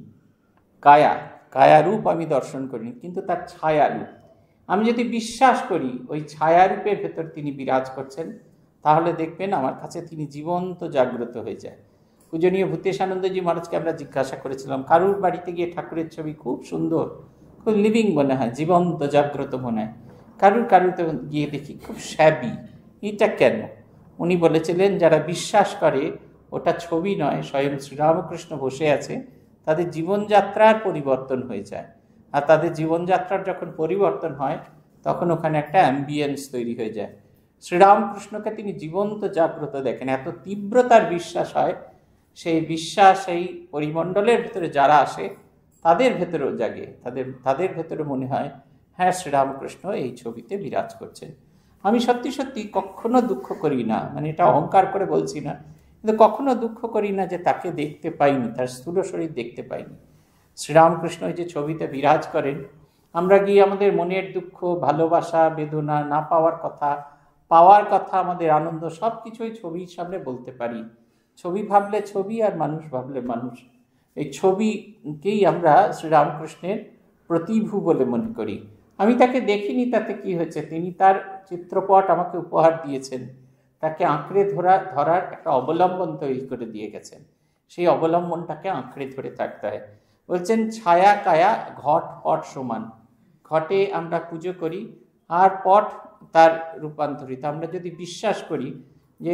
কায়া কায়ারূপ আমি দর্শন করিনি, কিন্তু তার ছায়ারূপ আমি যদি বিশ্বাস করি ওই ছায়ারূপের ভেতর তিনি বিরাজ করছেন, তাহলে দেখবেন আমার কাছে তিনি জীবন্ত জাগ্রত হয়ে যায়। পূজনীয় ভূতেশানন্দজি মহারাজকে আমরা জিজ্ঞাসা করেছিলাম, কারুর বাড়িতে গিয়ে ঠাকুরের ছবি খুব সুন্দর, খুব লিভিং মনে হয়, জীবন্ত জাগ্রত মনে হয়, কারুর কারুতে গিয়ে দেখি খুব শ্যাবি, এটা কেন? উনি বলেছিলেন যারা বিশ্বাস করে ওটা ছবি নয়, স্বয়ং শ্রীরামকৃষ্ণ বসে আছে, তাদের জীবনযাত্রার পরিবর্তন হয়ে যায়। আর তাদের জীবনযাত্রার যখন পরিবর্তন হয় তখন ওখানে একটা অ্যাম্বিয়েন্স তৈরি হয়ে যায়। শ্রীরামকৃষ্ণকে তিনি জীবন্ত জাগ্রত দেখেন, এত তীব্রতার বিশ্বাস হয়, সেই বিশ্বাস এই পরিমণ্ডলের ভেতরে যারা আসে তাদের ভেতরেও জাগে, তাদের তাদের ভেতরে মনে হয় হ্যাঁ শ্রীরামকৃষ্ণ এই ছবিতে বিরাজ করছেন। আমি সত্যি সত্যি কখনো দুঃখ করি না, মানে এটা অহংকার করে বলছি না, কিন্তু কখনো দুঃখ করি না যে তাকে দেখতে পাইনি, তার স্থূল শরীর দেখতে পাইনি। শ্রীরামকৃষ্ণ যে ছবিতে বিরাজ করেন, আমরা গিয়ে আমাদের মনের দুঃখ, ভালোবাসা, বেদনা, না পাওয়ার কথা, পাওয়ার কথা, আমাদের আনন্দ, সব কিছুই ছবির সামনে বলতে পারি। ছবি ভাবলে ছবি, আর মানুষ ভাবলে মানুষ। এই ছবিকেই আমরা শ্রীরামকৃষ্ণের প্রতিভু বলে মনে করি। আমি তাকে দেখিনি, তাতে কি হয়েছে? তিনি তার চিত্রপট আমাকে উপহার দিয়েছেন, তাকে আঁকড়ে ধরা ধরার একটা অবলম্বন তৈরি করে দিয়ে গেছেন। সেই অবলম্বনটাকে আঁকড়ে ধরে থাকতে হয়। বলছেন ছায়া কায়া ঘট পট সমান। ঘটে আমরা পুজো করি, আর পট তার রূপান্তরিত। আমরা যদি বিশ্বাস করি যে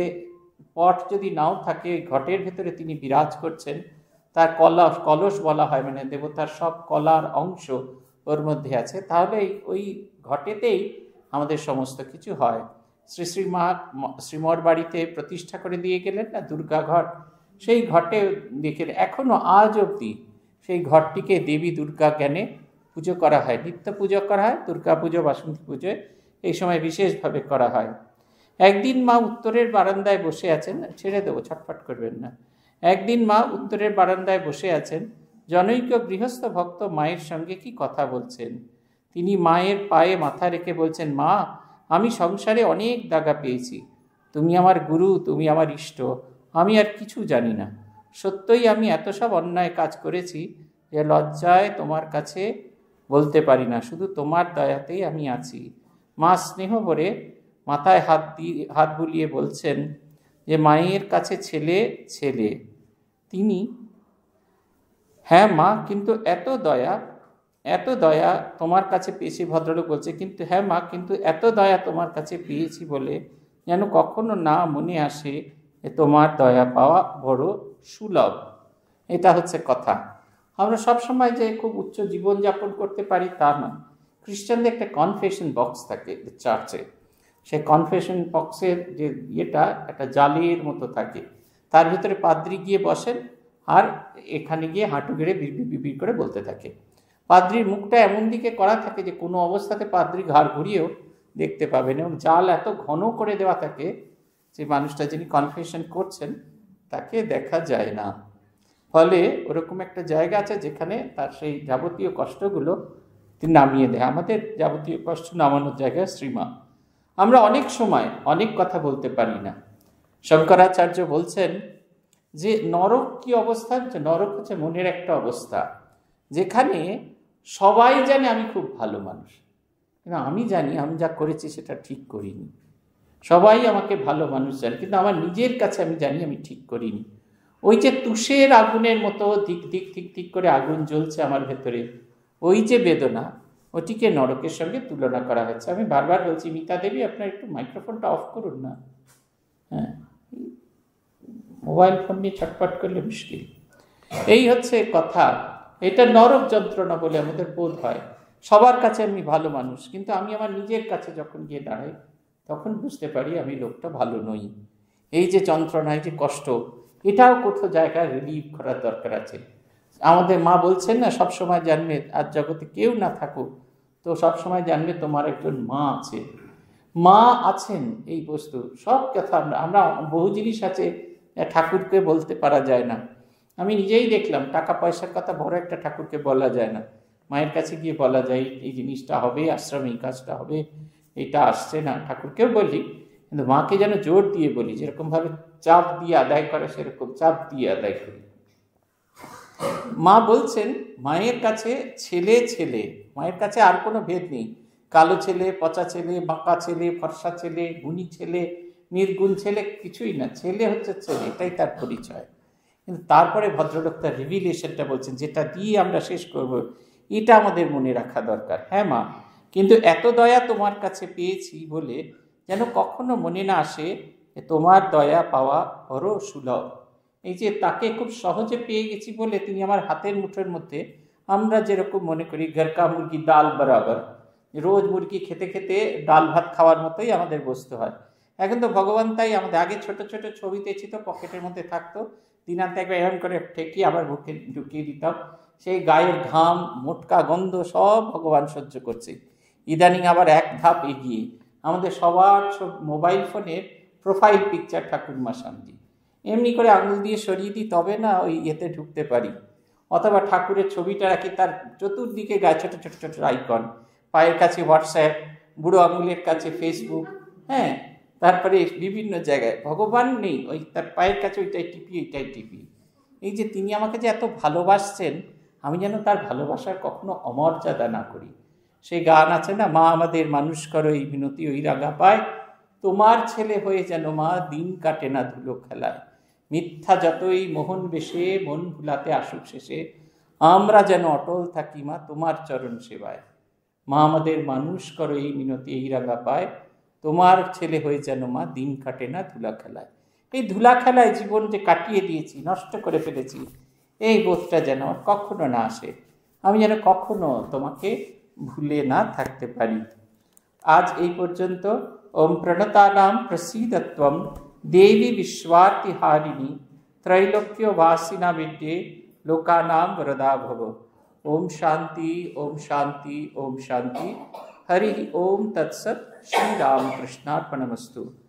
পট যদি নাও থাকে, ঘটের ভেতরে তিনি বিরাজ করছেন, তার কলস কলস বলা হয়, মানে দেবতার সব কলার অংশ ওর মধ্যে আছে, তাহলে ওই ঘটেতেই আমাদের সমস্ত কিছু হয়। শ্রী শ্রী মা শ্রীমর বাড়িতে প্রতিষ্ঠা করে দিয়ে গেলেন না দুর্গা ঘট, সেই ঘটে দেখে এখনো আজ অবধি সেই ঘরটিকে দেবী দুর্গা জ্ঞানে পুজো করা হয়, নিত্য পুজো করা হয়। দুর্গা পুজো, বাসন্তী পুজোয় এই সময় বিশেষভাবে করা হয়। একদিন মা উত্তরের বারান্দায় বসে আছেন, ছেড়ে দেবো, ছটফট করবেন না। একদিন মা উত্তরের বারান্দায় বসে আছেন, জনৈক গৃহস্থ ভক্ত মায়ের সঙ্গে কি কথা বলছেন। তিনি মায়ের পায়ে মাথা রেখে বলছেন, মা, আমি সংসারে অনেক দাগা পেয়েছি, তুমি আমার গুরু, তুমি আমার ইষ্ট, আমি আর কিছু জানি না। সত্যই আমি এত সব অন্যায় কাজ করেছি যে লজ্জায় তোমার কাছে বলতে পারি না, শুধু তোমার দয়াতেই আমি আছি। মা স্নেহ ভরে মাথায় হাত দিয়ে হাত বুলিয়ে বলছেন যে মায়ের কাছে ছেলে ছেলে তিনি। হ্যাঁ মা, কিন্তু এত দয়া, এত দয়া তোমার কাছে পেয়েছি, ভদ্রলোক বলছে, কিন্তু হ্যাঁ মা, কিন্তু এত দয়া তোমার কাছে পেয়েছি বলে যেন কখনো না মনে আসে যে তোমার দয়া পাওয়া বড় সুলভ। এটা হচ্ছে কথা। আমরা সবসময় যে খুব উচ্চ জীবনযাপন করতে পারি তা না। খ্রিস্টানদের একটা কনফেশন বক্স থাকে চার্চে, সেই কনফেশন বক্সের যে ইয়েটা একটা জালের মতো থাকে, তার ভিতরে পাদ্রি গিয়ে বসেন, আর এখানে গিয়ে হাঁটু গেড়ে বিড়বিড় বিড়বিড় করে বলতে থাকে। পাদ্রির মুখটা এমন দিকে করা থাকে যে কোনো অবস্থাতে পাদ্রি ঘাড় ঘুরিয়েও দেখতে পাবেন, এবং জাল এত ঘন করে দেওয়া থাকে যে মানুষটা যিনি কনফেশন করছেন তাকে দেখা যায় না। ফলে ওরকম একটা জায়গা আছে যেখানে তার সেই যাবতীয় কষ্টগুলো তিনি নামিয়ে দেয়। আমাদের যাবতীয় কষ্ট নামানোর জায়গায় শ্রীমা। আমরা অনেক সময় অনেক কথা বলতে পারি না। শঙ্করাচার্য বলছেন যে নরক কি অবস্থা, নরক হচ্ছে মনের একটা অবস্থা যেখানে সবাই জানে আমি খুব ভালো মানুষ, কিন্তু আমি জানি আমি যা করেছি সেটা ঠিক করিনি। সবাই আমাকে ভালো মানুষ জানে, কিন্তু আমার নিজের কাছে আমি জানি আমি ঠিক করিনি। ওই যে তুষের আগুনের মতো দিক দিক দিক দিক করে আগুন জ্বলছে আমার ভেতরে, ওই যে বেদনা, ওটিকে নরকের সঙ্গে তুলনা করা হয়েছে। আমি বারবার বলছি, মিতা দেবী আপনার একটু মাইক্রোফোনটা অফ করুন না। হ্যাঁ, মোবাইল ফোন নিয়ে ছটপট করলে মুশকিল। এই হচ্ছে কথা। এটা নরক যন্ত্রণা বলে আমাদের বোধ হয়। সবার কাছে আমি ভালো মানুষ, কিন্তু আমি আমার নিজের কাছে যখন গিয়ে দাঁড়াই তখন বুঝতে পারি আমি লোকটা ভালো নই। এই যে যন্ত্রণা, এই যে কষ্ট, এটাও কোথাও জায়গায় রিলিভ করার দরকার আছে। আমাদের মা বলছেন না, সবসময় জানবে আর জগতে কেউ না থাকুক তো সবসময় জানবে তোমার একজন মা আছে। মা আছেন এই বস্তু সব কথা। আমরা আমরা বহু জিনিস আছে ঠাকুরকে বলতে পারা যায় না। আমি নিজেই দেখলাম টাকা পয়সার কথা বড় একটা ঠাকুরকে বলা যায় না, মায়ের কাছে গিয়ে বলা যায় এই জিনিসটা হবে, আশ্রমে এই কাজটা হবে, এটা আসছে না। ঠাকুরকেও বলি, কিন্তু মাকে যেন জোর দিয়ে বলি, যেরকমভাবে চাপ দিয়ে আদায় করে সেরকম চাপ দিয়ে আদায় করি। মা বলছেন মায়ের কাছে ছেলে ছেলে, মায়ের কাছে আর কোনো ভেদ নেই। কালো ছেলে, পচা ছেলে, বাঁকা ছেলে, ফর্সা ছেলে, গুণী ছেলে, নির্গুণ ছেলে, কিছুই না, ছেলে হচ্ছে ছেলে, এটাই তার পরিচয়। কিন্তু তারপরে ভদ্রলোক তার রিভিলেশনটা বলছেন, যেটা দিয়ে আমরা শেষ করব, এটা আমাদের মনে রাখা দরকার। হ্যাঁ মা, কিন্তু এত দয়া তোমার কাছে পেয়েছি বলে যেন কখনো মনে না আসে তোমার দয়া পাওয়া বড় সুলভ। এই যে তাকে খুব সহজে পেয়ে গেছি বলে তিনি আমার হাতের মুঠোর মধ্যে, আমরা যেরকম মনে করি ঘরকা মুরগি ডাল বরাবর, রোজ মুরগি খেতে খেতে ডাল ভাত খাওয়ার মতোই আমাদের বসতে হয়। এখন তো ভগবান তাই আমাদের, আগে ছোট ছোট ছবিতে ছিল পকেটের মধ্যে থাকতো, দিনান্তে একবার এরম করে ঠেকিয়ে আবার মুখে ঢুকিয়ে দিতাম, সেই গায়ের ঘাম, মোটকা গন্ধ সব ভগবান সহ্য করছে। ইদানিং আবার এক ধাপ এগিয়ে আমাদের সবার সব মোবাইল ফোনের প্রোফাইল পিকচার ঠাকুরমা স্বামীজি, এমনি করে আঙুল দিয়ে সরিয়ে দিই তবে না ওই ইয়েতে ঢুকতে পারি। অথবা ঠাকুরের ছবিটা রাখি, তার চতুর্দিকে গায়ে ছোটো ছোটো ছোটো আইকন, পায়ের কাছে হোয়াটসঅ্যাপ, বুড়ো আঙুলের কাছে ফেসবুক, হ্যাঁ, তারপরে বিভিন্ন জায়গায় ভগবান নেই, ওই তার পায়ের কাছে ওইটাই টিপি ওইটাই টিপি। এই যে তিনি আমাকে যে এত ভালোবাসছেন, আমি যেন তার ভালোবাসার কখনো অমর্যাদা না করি। সেই গান আছে না, মা আমাদের মানুষ করো এই মিনতি ওই রাগা পায়, তোমার ছেলে হয়ে যেন মা দিন কাটে না ধুলো খেলায়, মিথ্যা যতই মোহন বেশে মন ভুলাতে আসুক শেষে, আমরা যেন অটল থাকি মা তোমার চরণ সেবায়। মা আমাদের মানুষ করো এই মিনতি এই রাগা পায়, তোমার ছেলে হয়ে যেন মা দিন কাটে না ধুলা খেলায়। এই ধুলা খেলায় জীবন যে কাটিয়ে দিয়েছি, নষ্ট করে ফেলেছি, এই বোধটা যেন কখনো না আসে। আমি যেন কখনো তোমাকে ভুলে না থাকতে পারি। আজ এই পর্যন্ত। ওম প্রণতানাম প্রসীদত্বম দেবী বিশ্বার্তিহারিণী ত্রৈলোক্য বাসিনা বিদ্যে লোকানাম বরদা ভব। ওম শান্তি, ওম শান্তি, ওম শান্তি। হরি ওম তৎসৎ। শ্রী রামকৃষ্ণার্পণমস্তু।